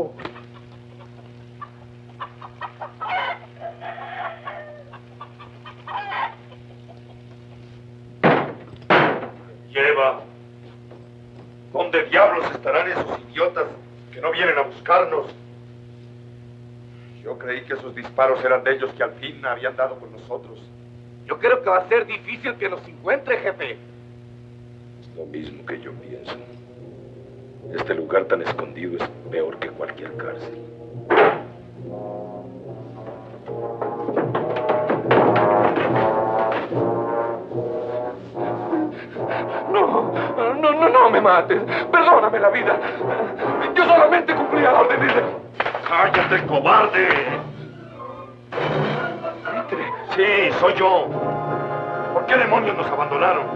Lleva. ¿Dónde diablos estarán esos idiotas que no vienen a buscarnos? Yo creí que esos disparos eran de ellos que al fin habían dado con nosotros. Yo creo que va a ser difícil que nos encuentre, jefe. Es lo mismo que yo pienso. Este lugar tan escondido es peor que cualquier cárcel. No me mates. Perdóname la vida. Yo solamente cumplía la orden de... ¡Cállate, cobarde! Sí, soy yo. ¿Por qué demonios nos abandonaron?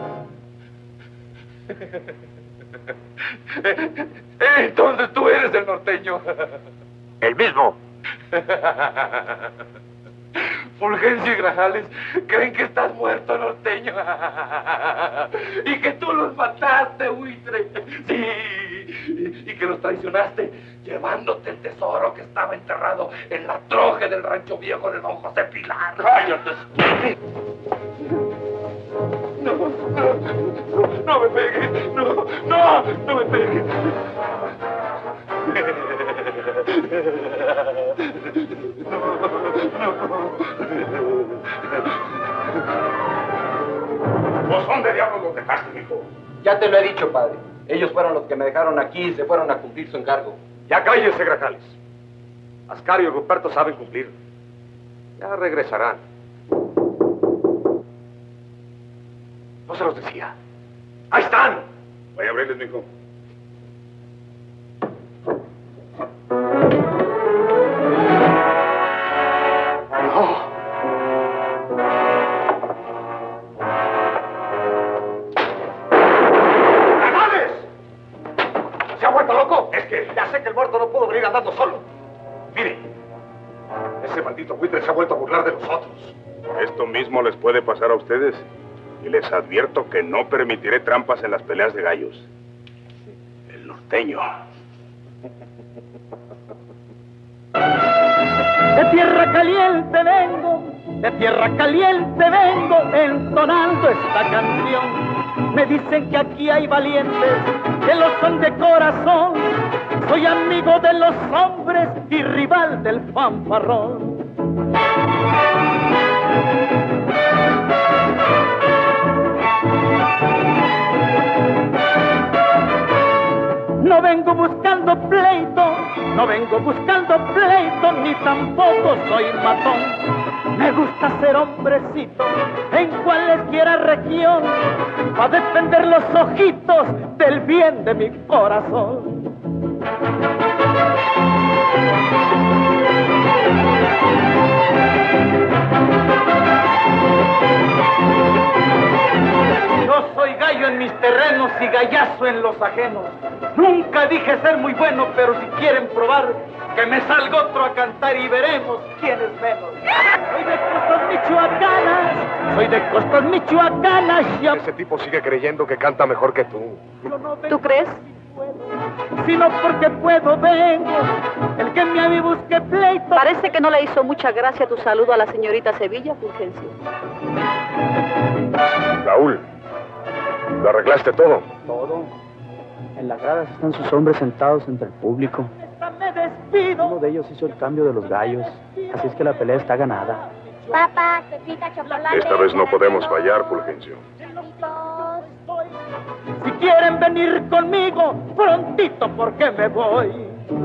Entonces tú eres el norteño. El mismo. Fulgencio y Grajales creen que estás muerto, norteño. Y que tú los mataste, buitre. Sí. Y que los traicionaste llevándote el tesoro que estaba enterrado en la troje del rancho viejo de don José Pilar. ¡Cállate! No me pegues. No me pegues. ¿Vos dónde diablos los dejaste, hijo? Ya te lo he dicho, padre. Ellos fueron los que me dejaron aquí y se fueron a cumplir su encargo. Ya cállese, Grajales. Ascario y Ruperto saben cumplir. Ya regresarán. No se los decía. ¡Ahí están! Voy a abrirles, mijo. ¡Grajales! ¿Se ha vuelto loco? Es que ya sé que el muerto no pudo venir andando solo. Mire, ese maldito buitre se ha vuelto a burlar de nosotros. Esto mismo les puede pasar a ustedes. Y les advierto que no permitiré trampas en las peleas de gallos. El norteño. De tierra caliente vengo, de tierra caliente vengo, entonando esta canción. Me dicen que aquí hay valientes, que lo son de corazón. Soy amigo de los hombres y rival del fanfarrón. buscando pleito, no vengo buscando pleito, ni tampoco soy matón. Me gusta ser hombrecito en cualesquiera región, para defender los ojitos del bien de mi corazón. Yo soy gallo en mis terrenos y gallazo en los ajenos. Nunca dije ser muy bueno, pero si quieren probar, que me salga otro a cantar y veremos quién es menos. Soy de costas michoacanas, soy de costas michoacanas. Ese tipo sigue creyendo que canta mejor que tú. ¿Tú crees? Sino porque puedo, vengo. El que me a mí busque pleito. Parece que no le hizo mucha gracia tu saludo a la señorita Sevilla, Fulgencio. Raúl, ¿lo arreglaste todo? Todo. En las gradas están sus hombres sentados entre el público. Me despido. Uno de ellos hizo el cambio de los gallos, así es que la pelea está ganada. Papá, te pica chocolate. Esta vez no podemos fallar, Fulgencio. Si quieren venir conmigo, prontito porque me voy.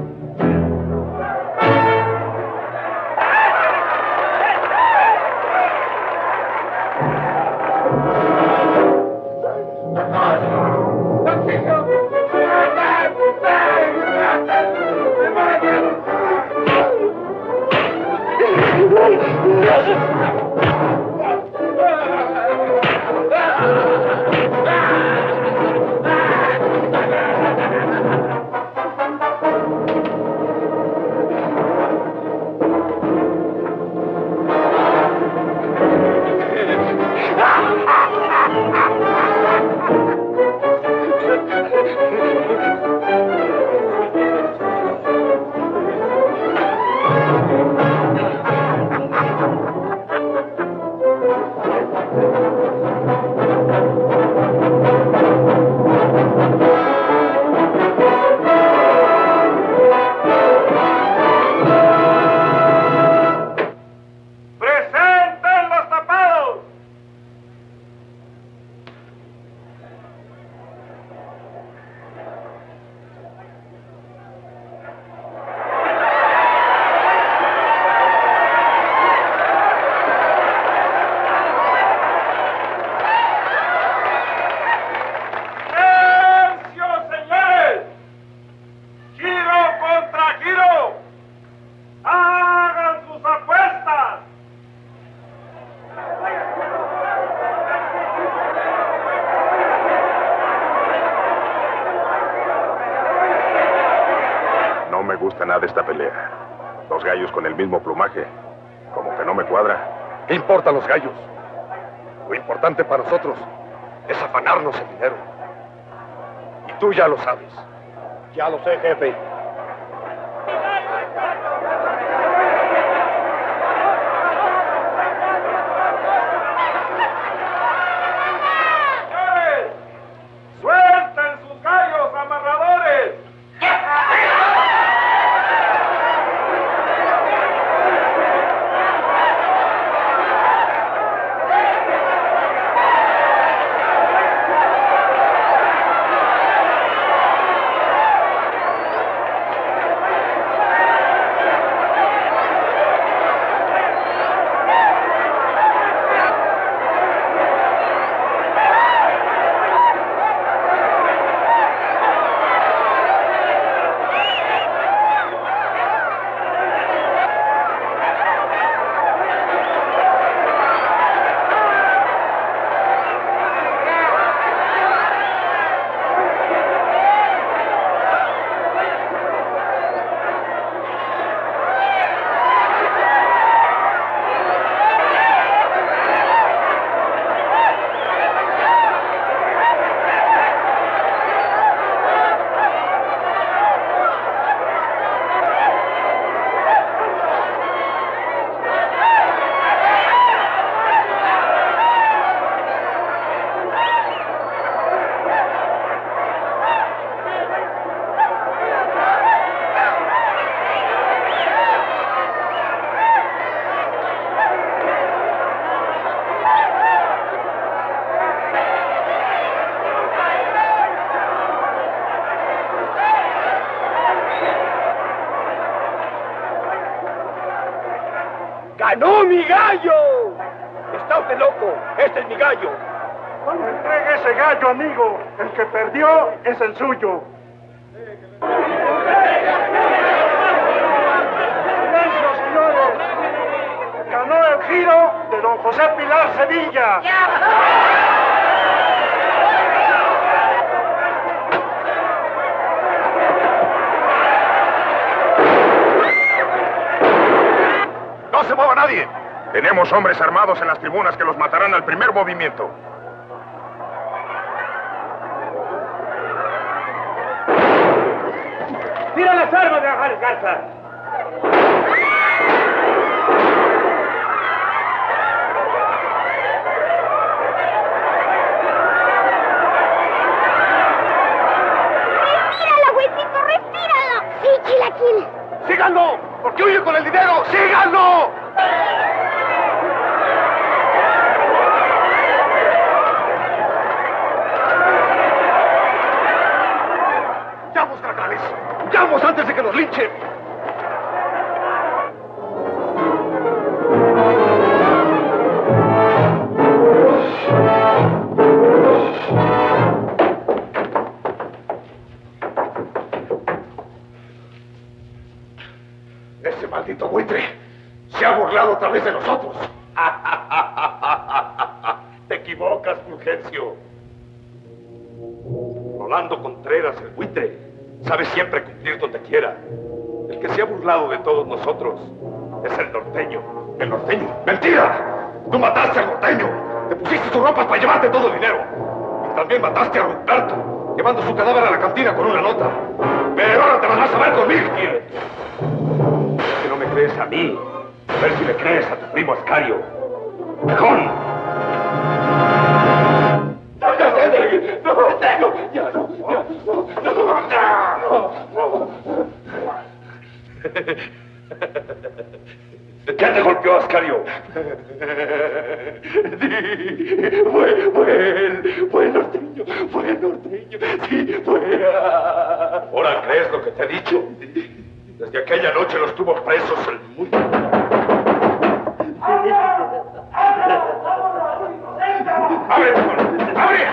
Nada esta pelea. Dos gallos con el mismo plumaje. Como que no me cuadra. ¿Qué importan los gallos? Lo importante para nosotros es afanarnos el dinero. Y tú ya lo sabes. Ya lo sé, jefe. ¡Suelten sus gallos, amarradores! ¡Mi gallo! Está usted loco. Este es mi gallo. No me entregue ese gallo, amigo. El que perdió es el suyo. ¡Silencio, señores! Ganó el giro de don José Pilar Sevilla. ¡No se mueva nadie! Tenemos hombres armados en las tribunas que los matarán al primer movimiento. ¡Tira las armas de Grajales Garza! ¡Respíralo, huesito, respíralo! ¡Sí, Chilaquil! ¡Síganlo! ¡Porque huye con el dinero! ¡Síganlo! ¡Llamos, Grajales! ¡Llamos antes de que nos linchen! Ese maldito buitre se ha burlado otra vez de nosotros. Te equivocas, Fulgencio. Rolando Contreras, el buitre, sabe siempre cumplir donde quiera. El que se ha burlado de todos nosotros es el norteño. ¿El norteño? ¡Mentira! ¡Tú mataste al norteño! ¡Te pusiste sus ropas para llevarte todo el dinero! Y también mataste a Ruperto, llevando su cadáver a la cantina con una nota. Pero ahora te vas a ver conmigo. Si no me crees a mí, a ver si le crees a tu primo Ascario. ¡Mejor! ¿Quién te golpeó, Ascario? Fue el norteño, sí, fue. ¿Ahora crees lo que te he dicho? Desde aquella noche los tuvo presos el mundo. ¡Abre! ¡Abre!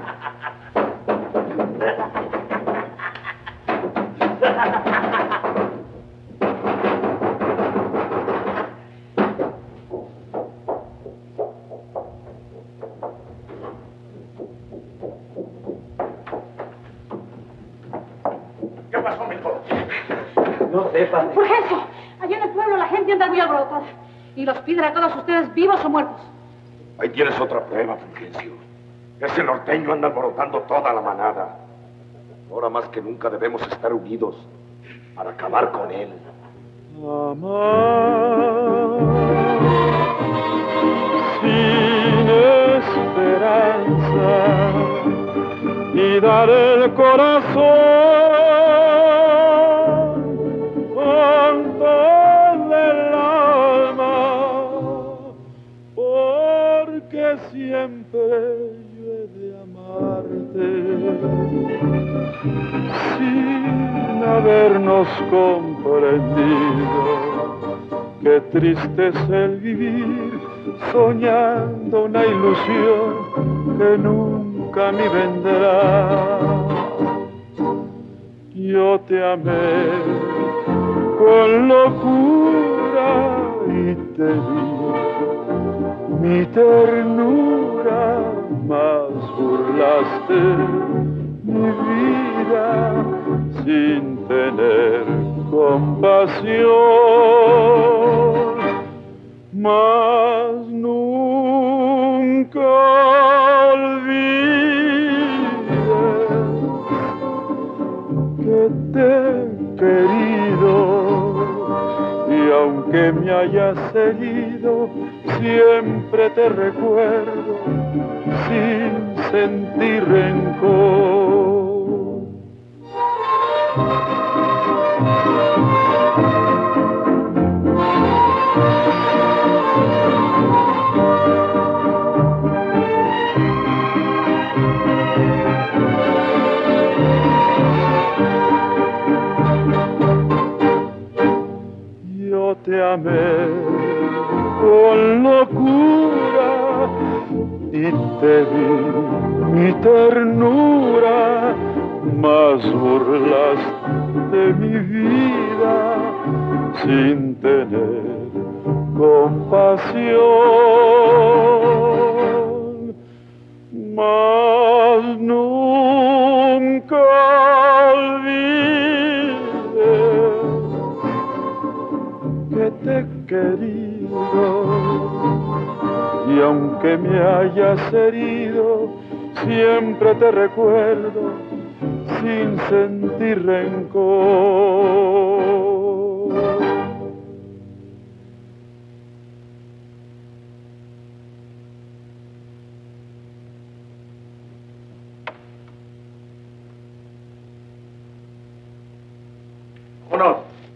¿Qué pasó, mijo? No sé, padre. Fulgencio, allá en el pueblo la gente anda muy alborotada y los piden a todos ustedes vivos o muertos. Ahí tienes otra prueba, Fulgencio. Ese norteño anda alborotando toda la manada. Ahora más que nunca debemos estar unidos para acabar con él. Amar sin esperanza y dar el corazón con todo el alma, porque siempre yo he de amarte sin habernos comprendido. Qué triste es el vivir soñando una ilusión que nunca me vendrá. Yo te amé con locura y te di mi ternura, mas burlaste mi vida sin tener compasión. Mas nunca olvides que te he querido, y aunque me hayas herido, siempre te recuerdo sin sentir rencor. Yo te amé con te vi mi ternura, más burlaste mi vida sin tener compasión. Mas nunca olvides que te he querido, y aunque me hayas herido, siempre te recuerdo sin sentir rencor. Honor.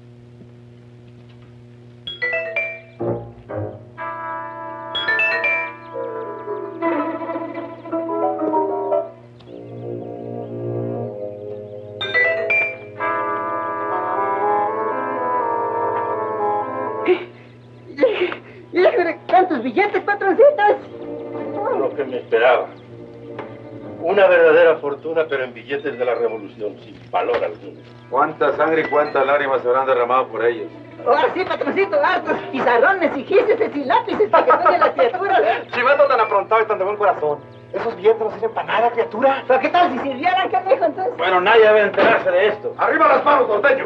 ¿Cuántos billetes, patroncitos? Lo que me esperaba. Una verdadera fortuna, pero en billetes de la revolución, sin valor alguno. ¿Cuánta sangre y cuántas lágrimas se habrán derramado por ellos? Ahora sí, patroncito, hartos pizarrones y gises y lápices para que tenga la criatura. Chivato tan aprontado y tan de buen corazón. Esos billetes no sirven para nada, criatura. ¿Pero qué tal si sirvieran, canijo, entonces? Bueno, nadie debe enterarse de esto. ¡Arriba las manos, norteño!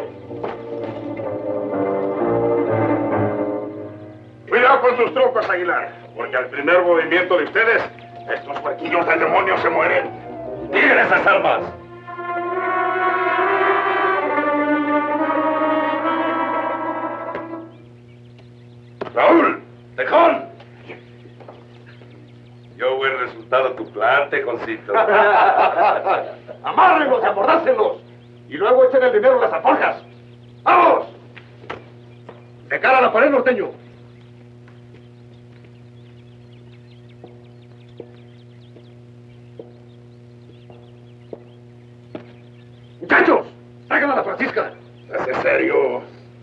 Cuidado con sus trucos, Aguilar, porque al primer movimiento de ustedes, estos huequillos del demonio se mueren. ¡Tiren esas armas! ¡Raúl! ¡Tejón! Yo buen resultado tu plan, Tejoncito. ¡Amárrenlos y amordácenlos! Y luego echen el dinero en las alforjas. ¡Vamos! ¡De cara a la pared, norteño! ¡Muchachos! ¡Traigan a la Francisca! ¡Hace serio!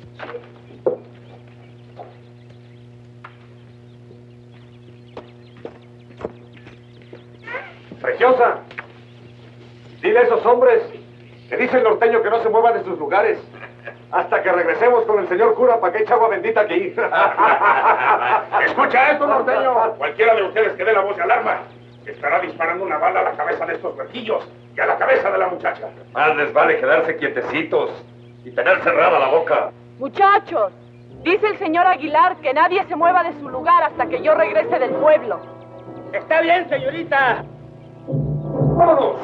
Preciosa, dile a esos hombres que dice el norteño que no se muevan de sus lugares hasta que regresemos con el señor cura para que eche agua bendita aquí. Escucha esto, norteño. Cualquiera de ustedes que dé la voz de alarma estará disparando una bala a la cabeza de estos huerquillos y a la cabeza de la muchacha. Más les vale quedarse quietecitos y tener cerrada la boca. Muchachos, dice el señor Aguilar que nadie se mueva de su lugar hasta que yo regrese del pueblo. Está bien, señorita. ¡Vámonos!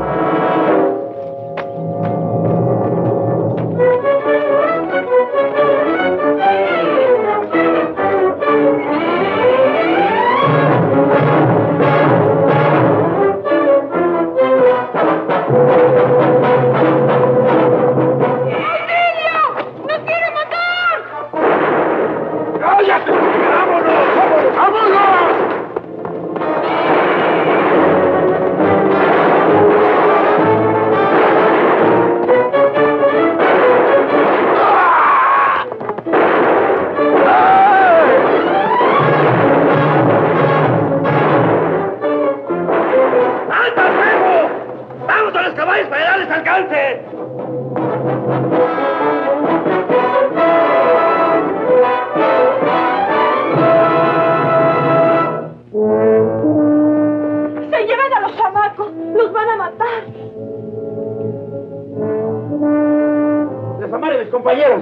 compañeros.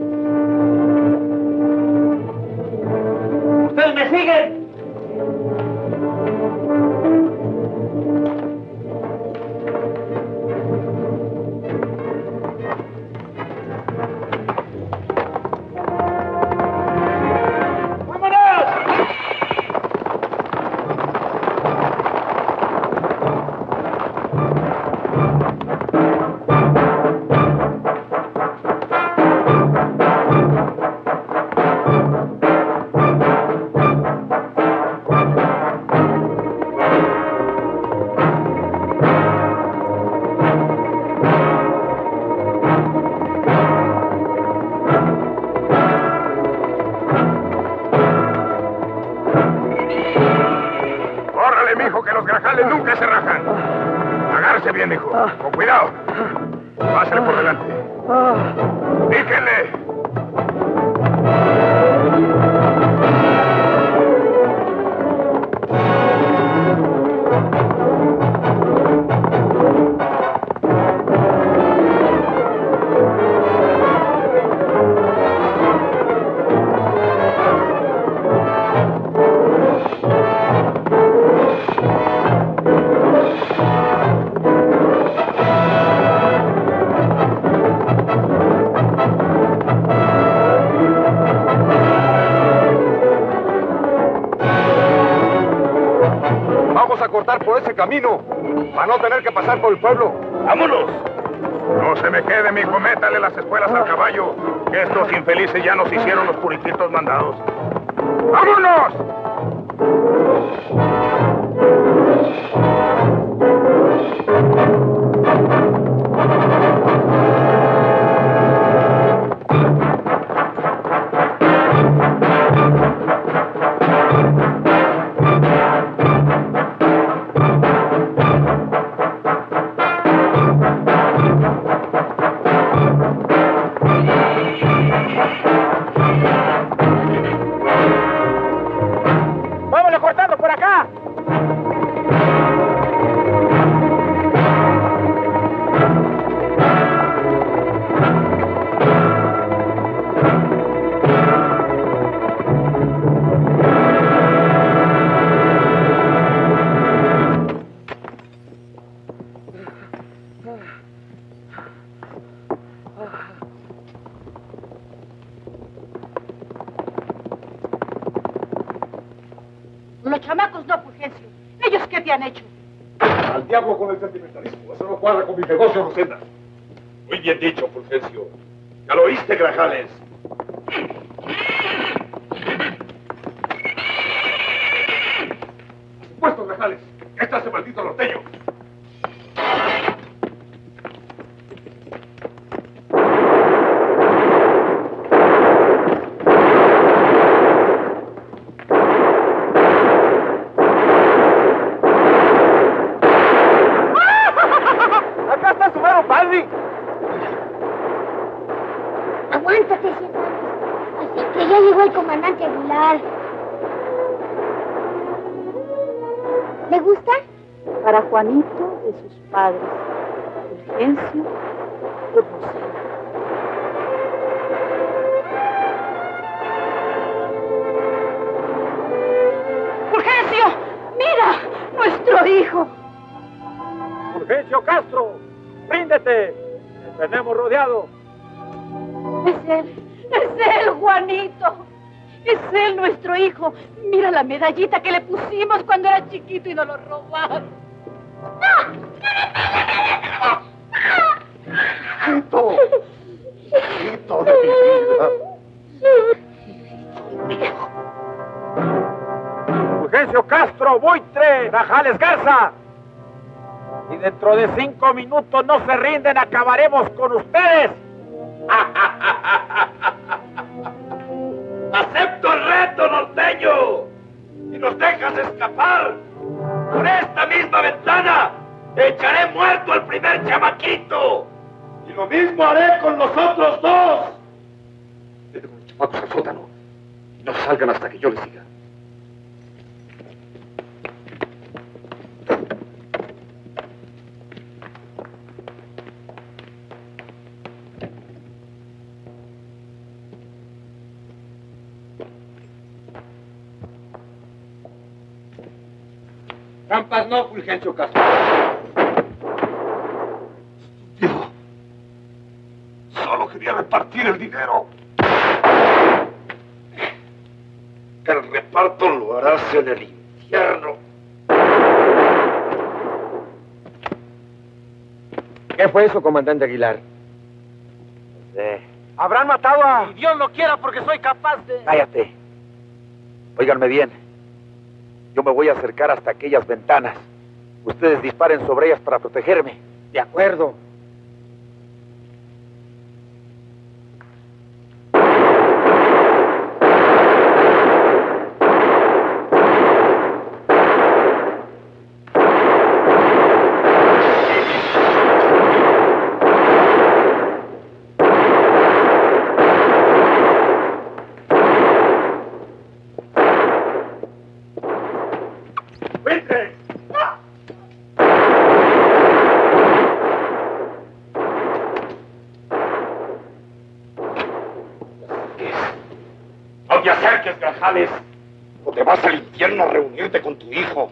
¿Ustedes me siguen? bien, hijo. Con cuidado. Pásale por delante. Díquenle. Cortar por ese camino para no tener que pasar por el pueblo. ¡Vámonos! No se me quede, mijo, métale las espuelas al caballo, que estos infelices ya nos hicieron los puriquitos mandados. ¡Vámonos! Los chamacos no, Fulgencio. ¿Ellos qué te han hecho? Al diablo con el sentimentalismo. Eso no cuadra con mi negocio, Rosenda. Muy bien dicho, Fulgencio. ¿Ya lo oíste, Grajales? Puesto, Grajales. ¿Qué está ese maldito norteño? Aguántate, hermanos. Así que ya llegó el comandante Aguilar. ¿Le gusta? Para Juanito de sus padres, Fulgencio y Rosendo. ¡Fulgencio! ¡Mira! ¡Nuestro hijo! ¡Fulgencio Castro! ¡Ríndete! ¡Te tenemos rodeado! Es él, Juanito. Es él, nuestro hijo. Mira la medallita que le pusimos cuando era chiquito y nos lo robaron. ¡Hijito! ¡Hijito de mi vida! Fulgencio Castro, Buitre, Grajales Garza. Y dentro de 5 minutos no se rinden, acabaremos con ustedes. ¡Acepto el reto, norteño! Si nos dejas escapar, por esta misma ventana, echaré muerto al primer chamaquito. Y lo mismo haré con los otros dos. Vete con los chamacos al sótano. Y no salgan hasta que yo les diga. Trampas no, Fulgencio Castro. Yo solo quería repartir el dinero. El reparto lo harás en el infierno. ¿Qué fue eso, comandante Aguilar? No sé. Habrán matado a... Y Dios lo quiera porque soy capaz de... Cállate. Óiganme bien. Yo me voy a acercar hasta aquellas ventanas. Ustedes disparen sobre ellas para protegerme. De acuerdo. saques, Grajales, o te vas al infierno a reunirte con tu hijo.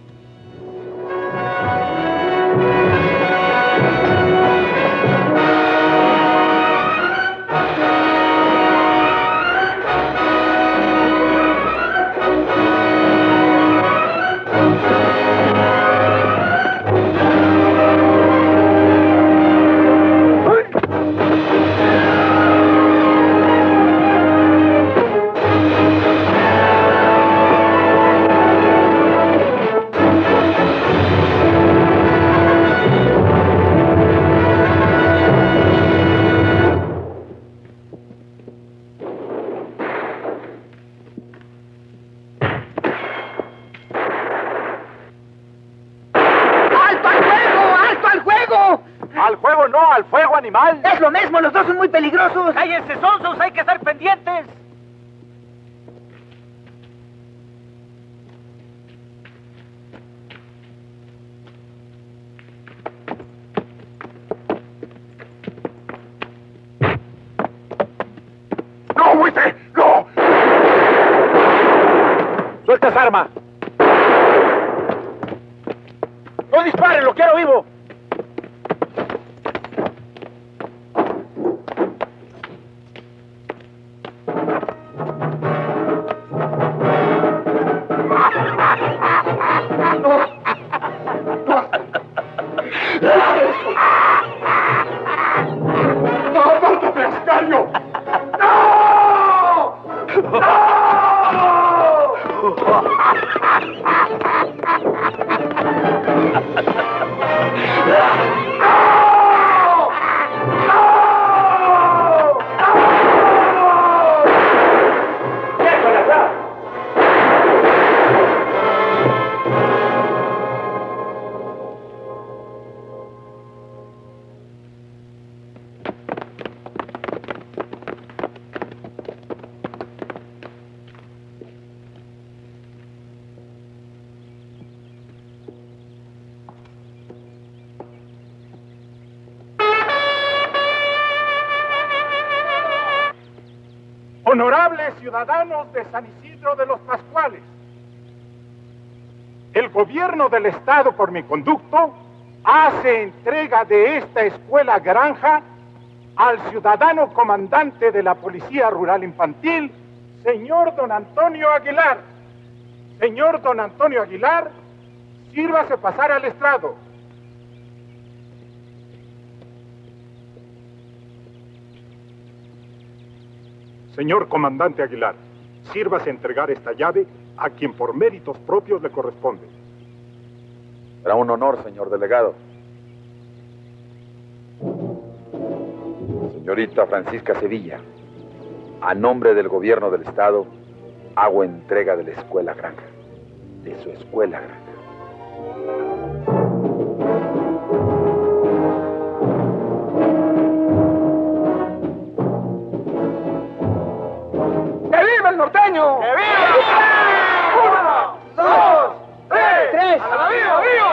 ¡Al juego no! ¡Al fuego, animal! Es lo mismo, los dos son muy peligrosos. ¡Cállense, sonsos! ¡Hay que estar pendientes! ¡No, Buitre! ¡No! ¡Suelta esa arma! ¡No disparen! ¡Lo quiero vivo! ¡No, apártate, Ascario! ¡No! ¡No! Honorables ciudadanos de San Isidro de los Pascuales, el gobierno del Estado, por mi conducto, hace entrega de esta escuela granja al ciudadano comandante de la Policía Rural Infantil, señor don Antonio Aguilar. Señor don Antonio Aguilar, sírvase pasar al estrado. Señor comandante Aguilar, sírvase entregar esta llave a quien por méritos propios le corresponde. Será un honor, señor delegado. Señorita Francisca Sevilla, a nombre del gobierno del Estado, hago entrega de la escuela granja, de su escuela granja. ¡Que viva el norteño! ¡Que viva! 1, 2, 3. ¡A la viva, viva!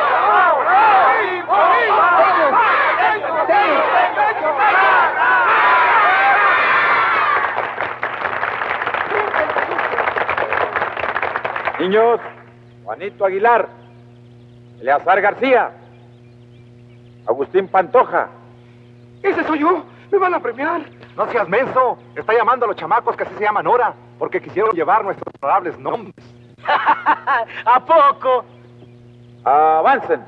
Niños, Juanito Aguilar, Eleazar García, Agustín Pantoja. ¡Ese soy yo! ¡Me van a premiar! No seas menso. Está llamando a los chamacos que así se llaman ahora, porque quisieron llevar nuestros honorables nombres. ¿A poco? Avancen.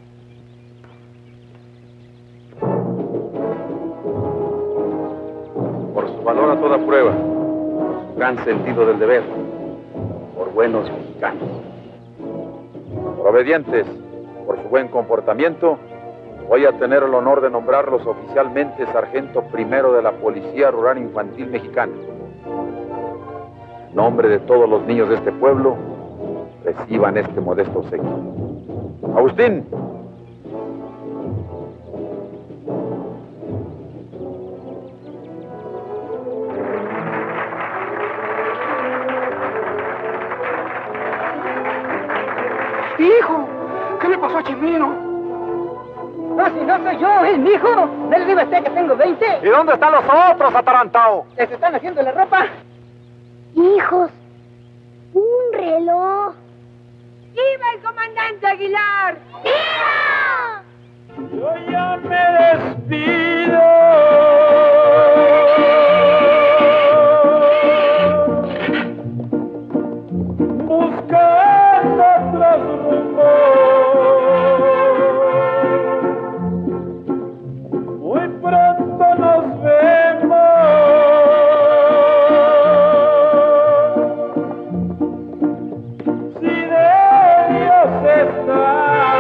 Por su valor a toda prueba, por su gran sentido del deber, por buenos mexicanos, por obedientes, por su buen comportamiento, voy a tener el honor de nombrarlos oficialmente sargento primero de la Policía Rural Infantil Mexicana. En nombre de todos los niños de este pueblo, reciban este modesto obsequio. Agustín. ¡Hijo! ¿Qué le pasó a Chimino? No, si no soy yo, es mi hijo. No le diga usted que tengo 20. ¿Y dónde están los otros, atarantado? ¿Les están haciendo la ropa? Hijos, Un reloj. ¡Viva el comandante Aguilar! ¡Viva! Yo ya me despido. Buscando otros rumbos. Muy pronto nos vemos. Si de Dios está.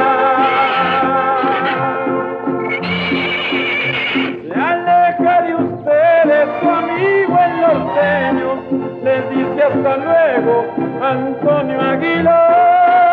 Su amigo el norteño les dice hasta luego Antonio Aguilar.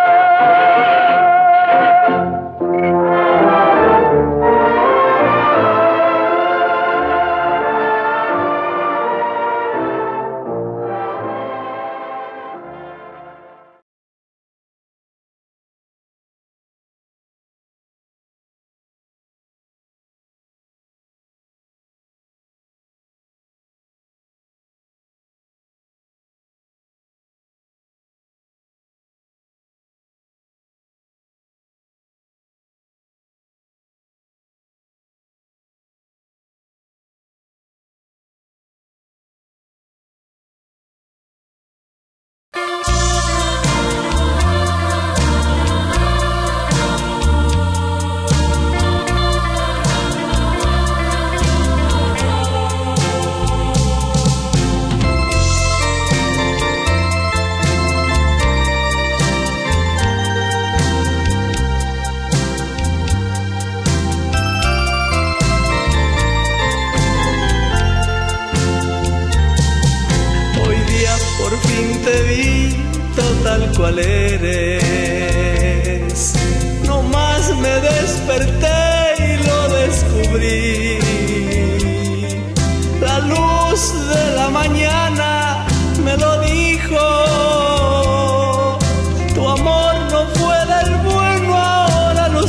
Tal cual eres, no más me desperté y lo descubrí. La luz de la mañana me lo dijo. Tu amor no fue del bueno, ahora lo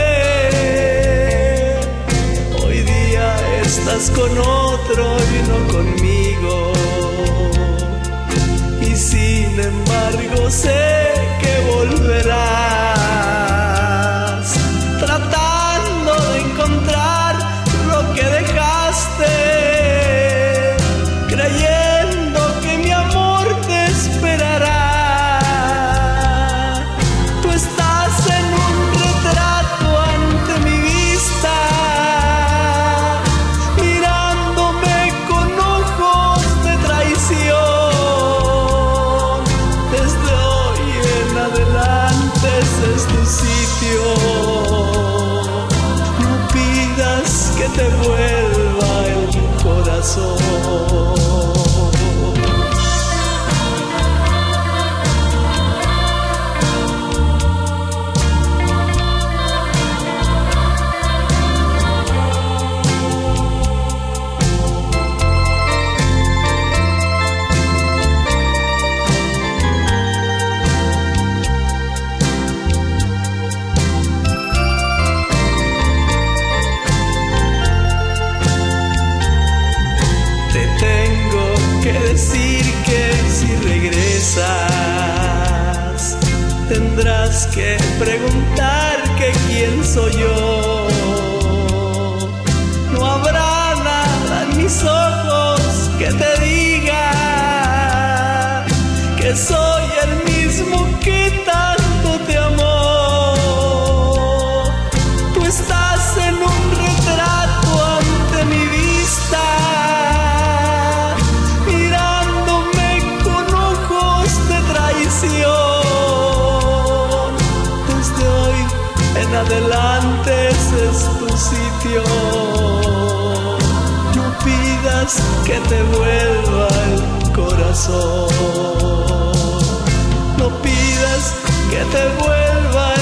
sé. Hoy día estás con otro y no conmigo. Y sin embargo sé que volverás, tratando de encontrar lo que dejaste, creyendo que mi amor te esperará. Tú estás en un retrato ante mi vista, mirándome con ojos de traición. Ese es tu sitio. No pidas que te vuelva el corazón. Decir que si regresas tendrás que preguntar que quién soy yo. No habrá nada en mis ojos que te diga que soy el mismo que tanto te amó. Tú estás en un retrato ante mi vista, desde hoy en adelante ese es tu sitio. No pidas que te vuelva el corazón. No pidas que te vuelva